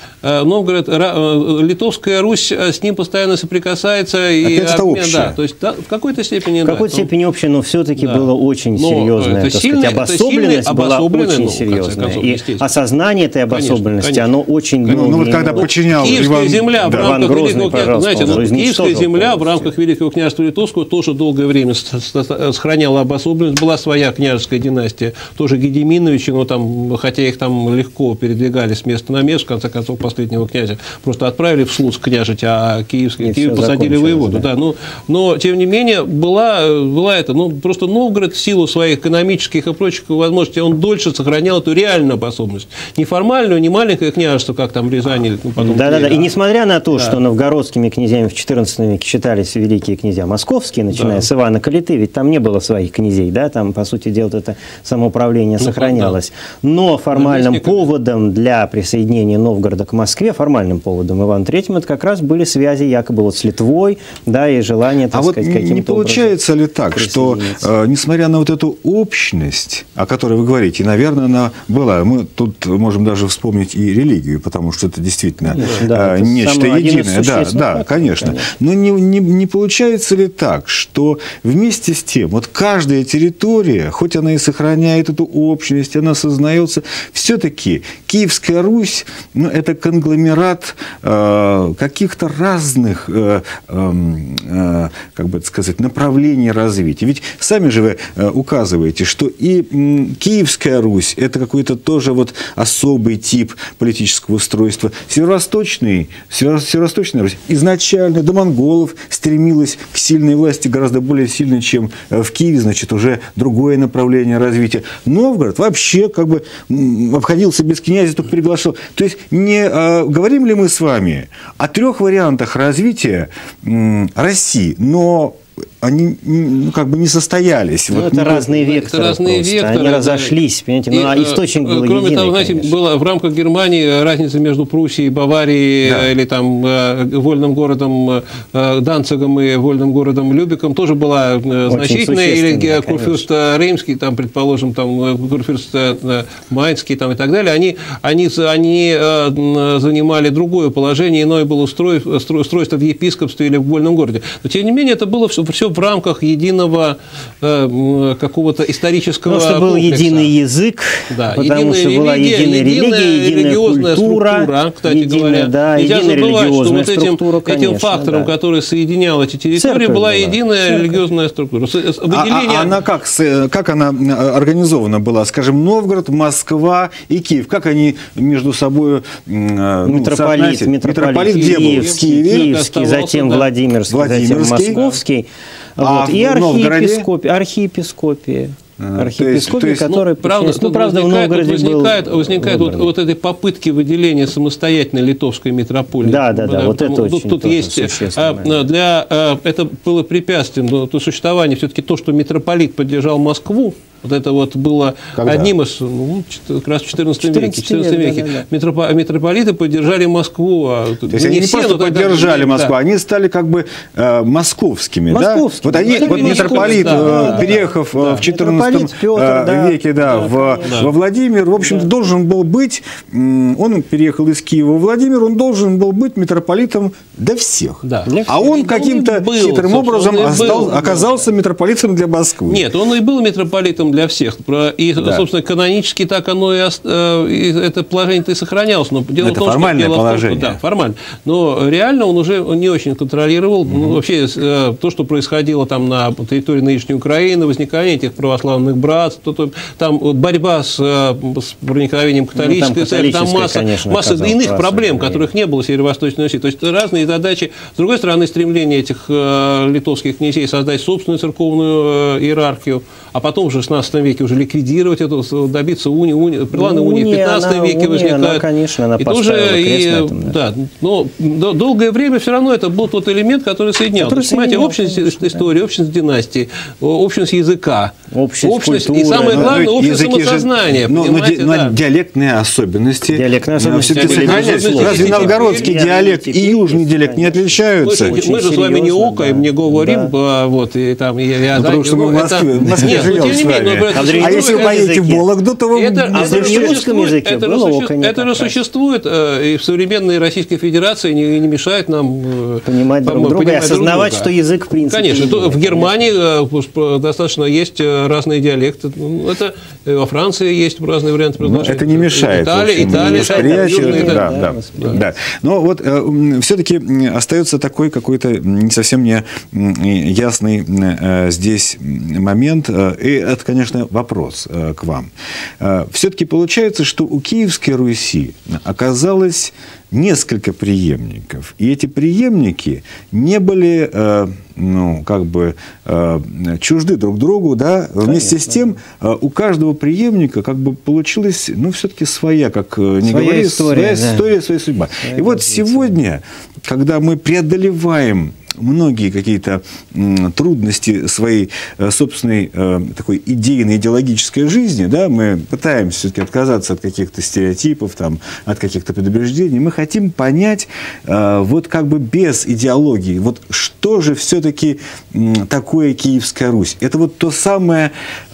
Литовская Русь с ним постоянно соприкасается. Это общее. То есть в какой-то степени. В какой-то степени общее, но все-таки было очень серьезное. Обособленность была очень серьезная. И осознание этой обособленности, оно очень вот когда подчинял Киевская земля в рамках Великого княжества, Киевская земля в рамках Великого княжества Литовского тоже долгое время сохраняла обособленность. Была своя княжеская династия, тоже Гедеминовичи, но там хотя их там легко передвигали с места на место, в конце концов, последнего князя просто отправили в Слуцк княжить, а Киев посадили воеводу. Да. Но, тем не менее, была это, просто Новгород в силу своих экономических и прочих возможностей, он дольше сохранял эту реальную способность. Не формальную, не маленькое княжество, как там Рязань или потом. Да. И несмотря на то, что новгородскими князьями в XIV веке считались великие князья московские, начиная с Ивана Калиты, ведь там не было своих князей, да, там, по сути дела, это самоуправление сохранялось. Но формальным поводом для присоединения Новгорода к Москве, формальным поводом Ивана III, это как раз были связи якобы вот с Литвой, да, и желание, так сказать, каким-то образом. Не получается ли так, что, несмотря на вот эту общность, о которой вы говорите, наверное, она была, мы тут можем даже вспомнить и религию, потому что это действительно нечто единое. Да, конечно. Но не получается ли так, что вместе с тем, вот каждая территория, хоть она и сохраняет эту общность, она сознается, все-таки Киевская Русь, это конгломерат каких-то разных, как бы это сказать, направлений развития. Ведь сами же вы указываете, что и Киевская Русь – это какой-то тоже вот особый тип политического устройства. Северо-восточная Русь изначально до монголов стремилась к сильной власти, гораздо более сильной, чем в Киеве, значит, уже другое направление развития. Новгород вообще как бы обходился без князя, только приглашал. То есть не говорим ли мы с вами о 3 вариантах развития России, но они как бы не состоялись. Это разные векторы. Они разошлись, понимаете, но источник был единый. Кроме того, знаете, была в рамках Германии разница между Пруссией и Баварией, или там вольным городом Данцигом и вольным городом Любеком тоже была значительная. Или курфюрст Реймский, там, предположим, там курфюрст Майнский там, и так далее, они занимали другое положение, иное было устройство в епископстве или в вольном городе. Но, тем не менее, это было все в рамках единого какого-то исторического комплекса. Потому что был единый язык, потому что была единая религия, единая культура, кстати говоря. Да, нельзя забывать, что вот этим фактором, который соединял эти территории, была единая религиозная структура. Она как она организована была? Скажем, Новгород, Москва и Киев. Как они между собой митрополит где был? В Киевский, затем Владимирский, затем Московский. И архиепископия. Который, правда, в Новгороде возникает вот этой попытки выделения самостоятельной литовской митрополии. Да, вот это очень тут есть это было препятствием до существования все-таки то, что митрополит поддержал Москву. Вот это вот было одним из, как раз в XIV веке. Митрополиты поддержали Москву. То есть они не просто поддержали Москву, они стали как бы московскими. Вот митрополит, переехав в XIV веке во Владимир, в общем-то, должен был быть, он переехал из Киева во Владимир, он должен был быть митрополитом для всех. А он каким-то хитрым образом оказался митрополитом для Москвы. Нет, он и был митрополитом для всех. И, собственно, канонически так оно и это положение-то и сохранялось. Но дело это в том, формальное положение. Да, формально. Но реально он уже не очень контролировал. Вообще, то, что происходило там на территории нынешней Украины, возникание этих православных братств, там борьба с проникновением католической церкви, там масса иных проблем, которых не было в Северо-Восточной Руси. То есть разные задачи. С другой стороны, стремление этих литовских князей создать собственную церковную иерархию, а потом в XVI веке уже ликвидировать это, добиться унии. Приланы унии в XV веке возникают. Конечно, и тоже но долгое время все равно это был тот элемент, который соединял. Понимаете, общность истории, общность династии, общность языка, общность и самое главное, общность самосознания. Но диалектные особенности все-таки сохраняются. Разве новгородский диалект и южный диалект не отличаются? Мы же с вами не окаем, не говорим, потому что мы в Москве живем с вами. А если вы поедете в Вологду, то вы это же существует и в современной Российской Федерации, не мешает нам понимать друг друга и осознавать, что язык в принципе. Конечно, в Германии достаточно есть разные диалекты. Это во Франции есть разные варианты произношения. Это не мешает. Италия. Да. Но вот все-таки остается такой какой-то не совсем не ясный здесь момент. И это, конечно, вопрос к вам. Все-таки получается, что у Киевской Руси оказалось несколько преемников. И эти преемники не были чужды друг другу. Да? Вместе с тем, у каждого преемника получилась все-таки своя, как не говори, своя история, своя судьба. И вот сегодня, когда мы преодолеваем многие какие-то трудности своей собственной такой идейной, идеологической жизни, да, мы пытаемся все-таки отказаться от каких-то стереотипов, от каких-то предубеждений. Мы хотим понять, без идеологии, что же все-таки такое Киевская Русь. Это вот то самое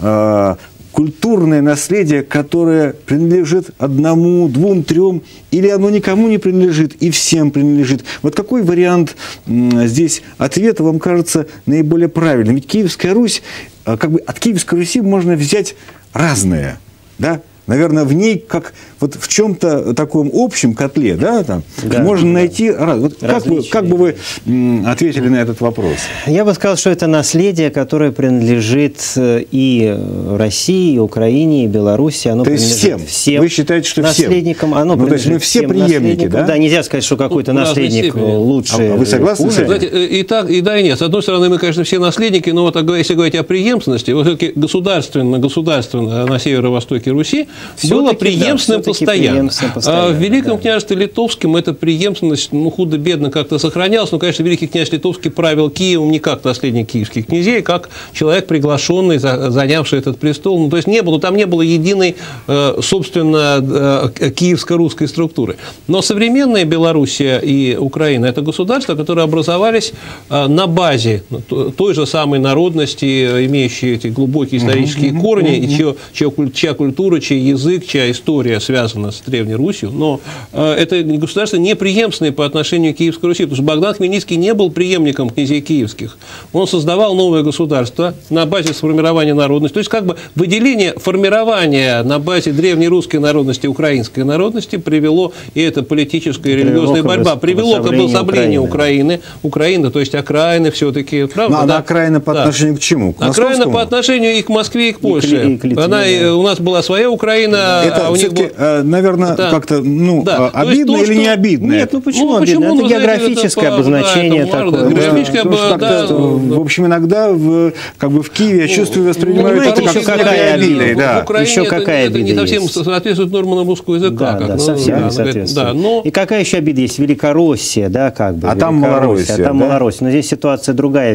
культурное наследие, которое принадлежит одному, двум, трем, или оно никому не принадлежит и всем принадлежит. Вот какой вариант здесь ответа вам кажется наиболее правильным? Ведь Киевская Русь, от Киевской Руси можно взять разное, да? Наверное, в ней, как в чем-то таком общем котле, можно найти... Как бы вы ответили на этот вопрос? Я бы сказал, что это наследие, которое принадлежит и России, и Украине, и Беларуси. Оно то есть всем? Вы считаете, что наследникам? Всем? То есть мы все преемники, да? Да, нельзя сказать, что какой-то наследник лучше. А вы согласны с этим? Знаете, и да, и нет. С одной стороны, мы, конечно, все наследники, но если говорить о преемственности, все-таки государственно на северо-востоке Руси было преемственным постоянно. В Великом княжестве Литовском эта преемственность худо-бедно как-то сохранялась. Но, конечно, Великий князь Литовский правил Киевом не как наследник киевских князей, как человек, приглашенный, занявший этот престол. То есть там не было единой, собственно, киевско-русской структуры. Но современная Белоруссия и Украина – это государства, которые образовались на базе той же самой народности, имеющие эти глубокие исторические корни, чья культура, чей язык, чья история связана с Древней Русью, но это государство не преемственное по отношению к Киевской Руси, потому что Богдан Хмельницкий не был преемником князей киевских. Он создавал новое государство на базе сформирования народности, то есть выделение, формирование на базе древней русской народности, украинской народности привело, и это политическая и религиозная борьба, привело к обособлению Украины, то есть окраины все-таки. Правда, но окраина по отношению к чему? К окраина по отношению и к Москве, и к Польше. У нас была своя Украина. Это все-таки, наверное, как-то обидно или не обидно? Нет, почему обидно? Это географическое обозначение такое. В общем, иногда в Киеве, я чувствую, воспринимают это как какая обида. Еще какая обида не совсем соответствует нормам русского языка. Да, совсем не соответствует. И какая еще обида есть? Великороссия, да, как бы. А там Малороссия. А там Малороссия. Но здесь ситуация другая.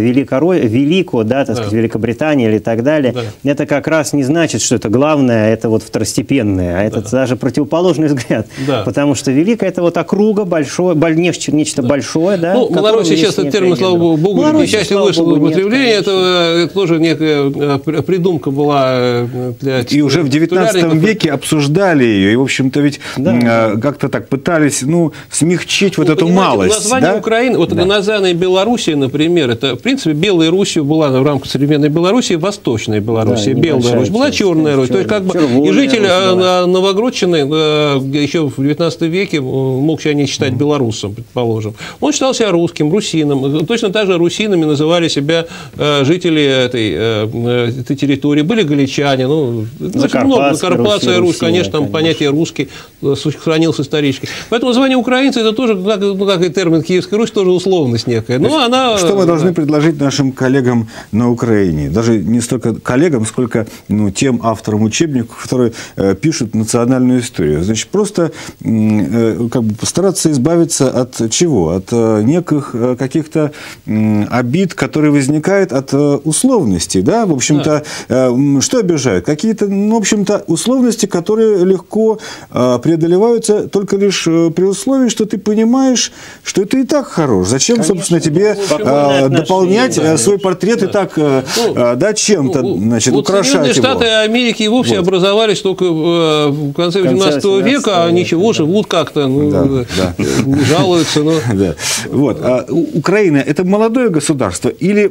Великобритания или так далее. Это как раз не значит, что это главное, это второстепенное. А это даже противоположный взгляд. Потому что Великая – это округа, большое, нечто большое. Да, Малороссия сейчас этот термин, слава богу, несчастье вышел в употребление. Это тоже некая придумка была для... И уже в 19 веке обсуждали ее. И, в общем-то, ведь как-то так пытались смягчить эту малость. Название Украины, название Белоруссии, например, это, в принципе, Белая Русь была в рамках современной Белоруссии, Восточная Белоруссия. Белая Русь была Черная Русь. То есть, и житель Новогродчины еще в 19 веке мог себя не считать белорусом, предположим. Он считал себя русским, русином. Точно так же русинами называли себя жители этой территории. Были галичане. Закарпатская Русь, конечно, там понятие русский сохранилось исторически. Поэтому название украинцы это тоже, как и термин Киевская Русь, тоже условность некая. Что мы должны предложить нашим коллегам на Украине? Даже не столько коллегам, сколько тем авторам учебников, которые пишут национальную историю. Значит, просто постараться избавиться от чего? От неких каких-то обид, которые возникают от условностей. Да? В общем-то, что обижают? Какие-то, в общем-то, условности, которые легко преодолеваются только лишь при условии, что ты понимаешь, что это и так хорош. Зачем, собственно, тебе дополнять свой портрет и так чем-то, украшать его? Штаты Америки вовсе образовались только только в конце 18 века, а ничего, живут как-то, жалуются. Да. Вот. Украина – это молодое государство или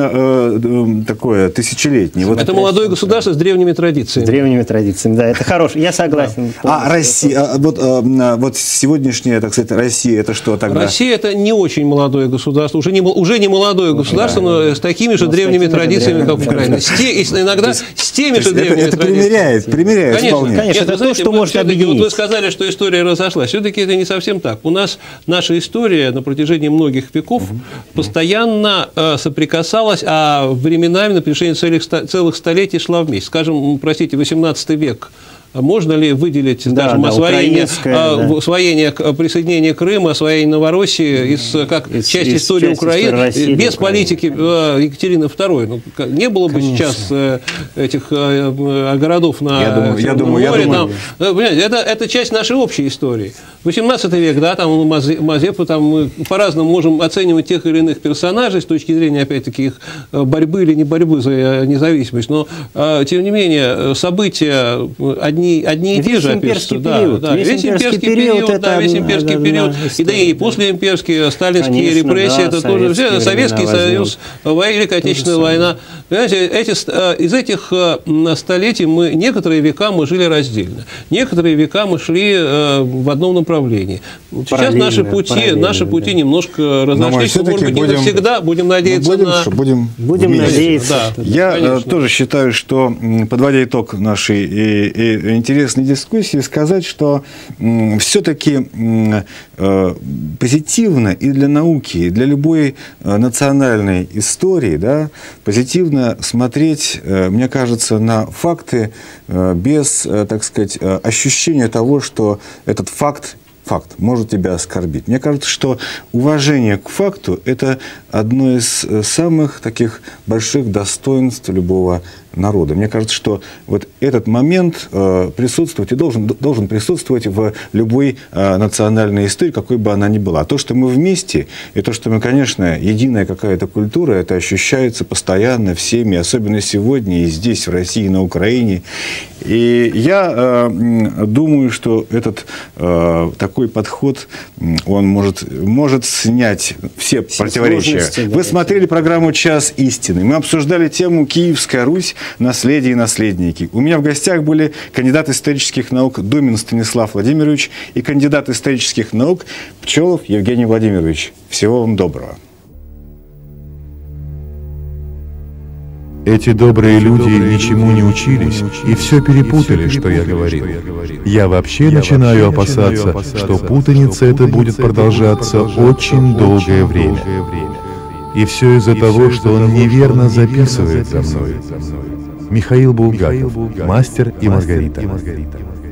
такое тысячелетнее? Вот это молодое государство с древними традициями. С древними традициями, да, это хороший, я согласен. А Россия, вот сегодняшняя, так сказать, Россия – это что тогда? Россия – это не очень молодое государство, уже не молодое государство, но с такими же древними традициями, как Украина. Иногда с теми же древними традициями. Примеряет вполне. Конечно, это то, что может объединить. Вот вы сказали, что история разошлась. Все-таки это не совсем так. У нас наша история на протяжении многих веков постоянно соприкасалась, а временами на протяжении целых столетий шла вместе. Скажем, простите, 18 век. Можно ли выделить, скажем, освоение, присоединение Крыма, освоение Новороссии как часть истории Украины России, без политики Екатерины II? Ну, не было бы сейчас этих городов на море. Это часть нашей общей истории. 18 век, да, там Мазепа, там мы по-разному можем оценивать тех или иных персонажей с точки зрения, опять-таки, их борьбы или не борьбы за независимость. Но, тем не менее, события одни и те же описываются. Весь имперский период, и после имперские, сталинские репрессии, это тоже все, Советский Союз, Великая Отечественная война. Понимаете, из этих столетий некоторые века мы жили раздельно, некоторые века мы шли в одном направлении. Сейчас наши пути немножко разошлись, может быть, не навсегда, будем надеяться Будем надеяться. Я тоже считаю, что, подводя итог нашей интересной дискуссии, сказать, что все-таки позитивно и для науки, и для любой национальной истории, да, позитивно смотреть, мне кажется, на факты без, так сказать, ощущения того, что этот факт может тебя оскорбить. Мне кажется, что уважение к факту – это одно из самых таких больших достоинств любого народа. Мне кажется, что вот этот момент присутствует и должен присутствовать в любой национальной истории, какой бы она ни была. То, что мы вместе, и то, что мы, конечно, единая какая-то культура, это ощущается постоянно всеми, особенно сегодня и здесь, в России, на Украине. И я думаю, что этот такой подход, он может снять все противоречия. Вы смотрели программу «Час истины». Мы обсуждали тему «Киевская Русь. Наследие и наследники». У меня в гостях были кандидат исторических наук Думин Станислав Владимирович и кандидат исторических наук Пчелов Евгений Владимирович. Всего вам доброго. Эти добрые люди ничему не учились и все перепутали, что я говорил. Я вообще начинаю опасаться, что путаница эта будет продолжаться очень долгое время. И все из-за того, что он неверно записывает за мной. Михаил Булгаков, «Мастер и Маргарита».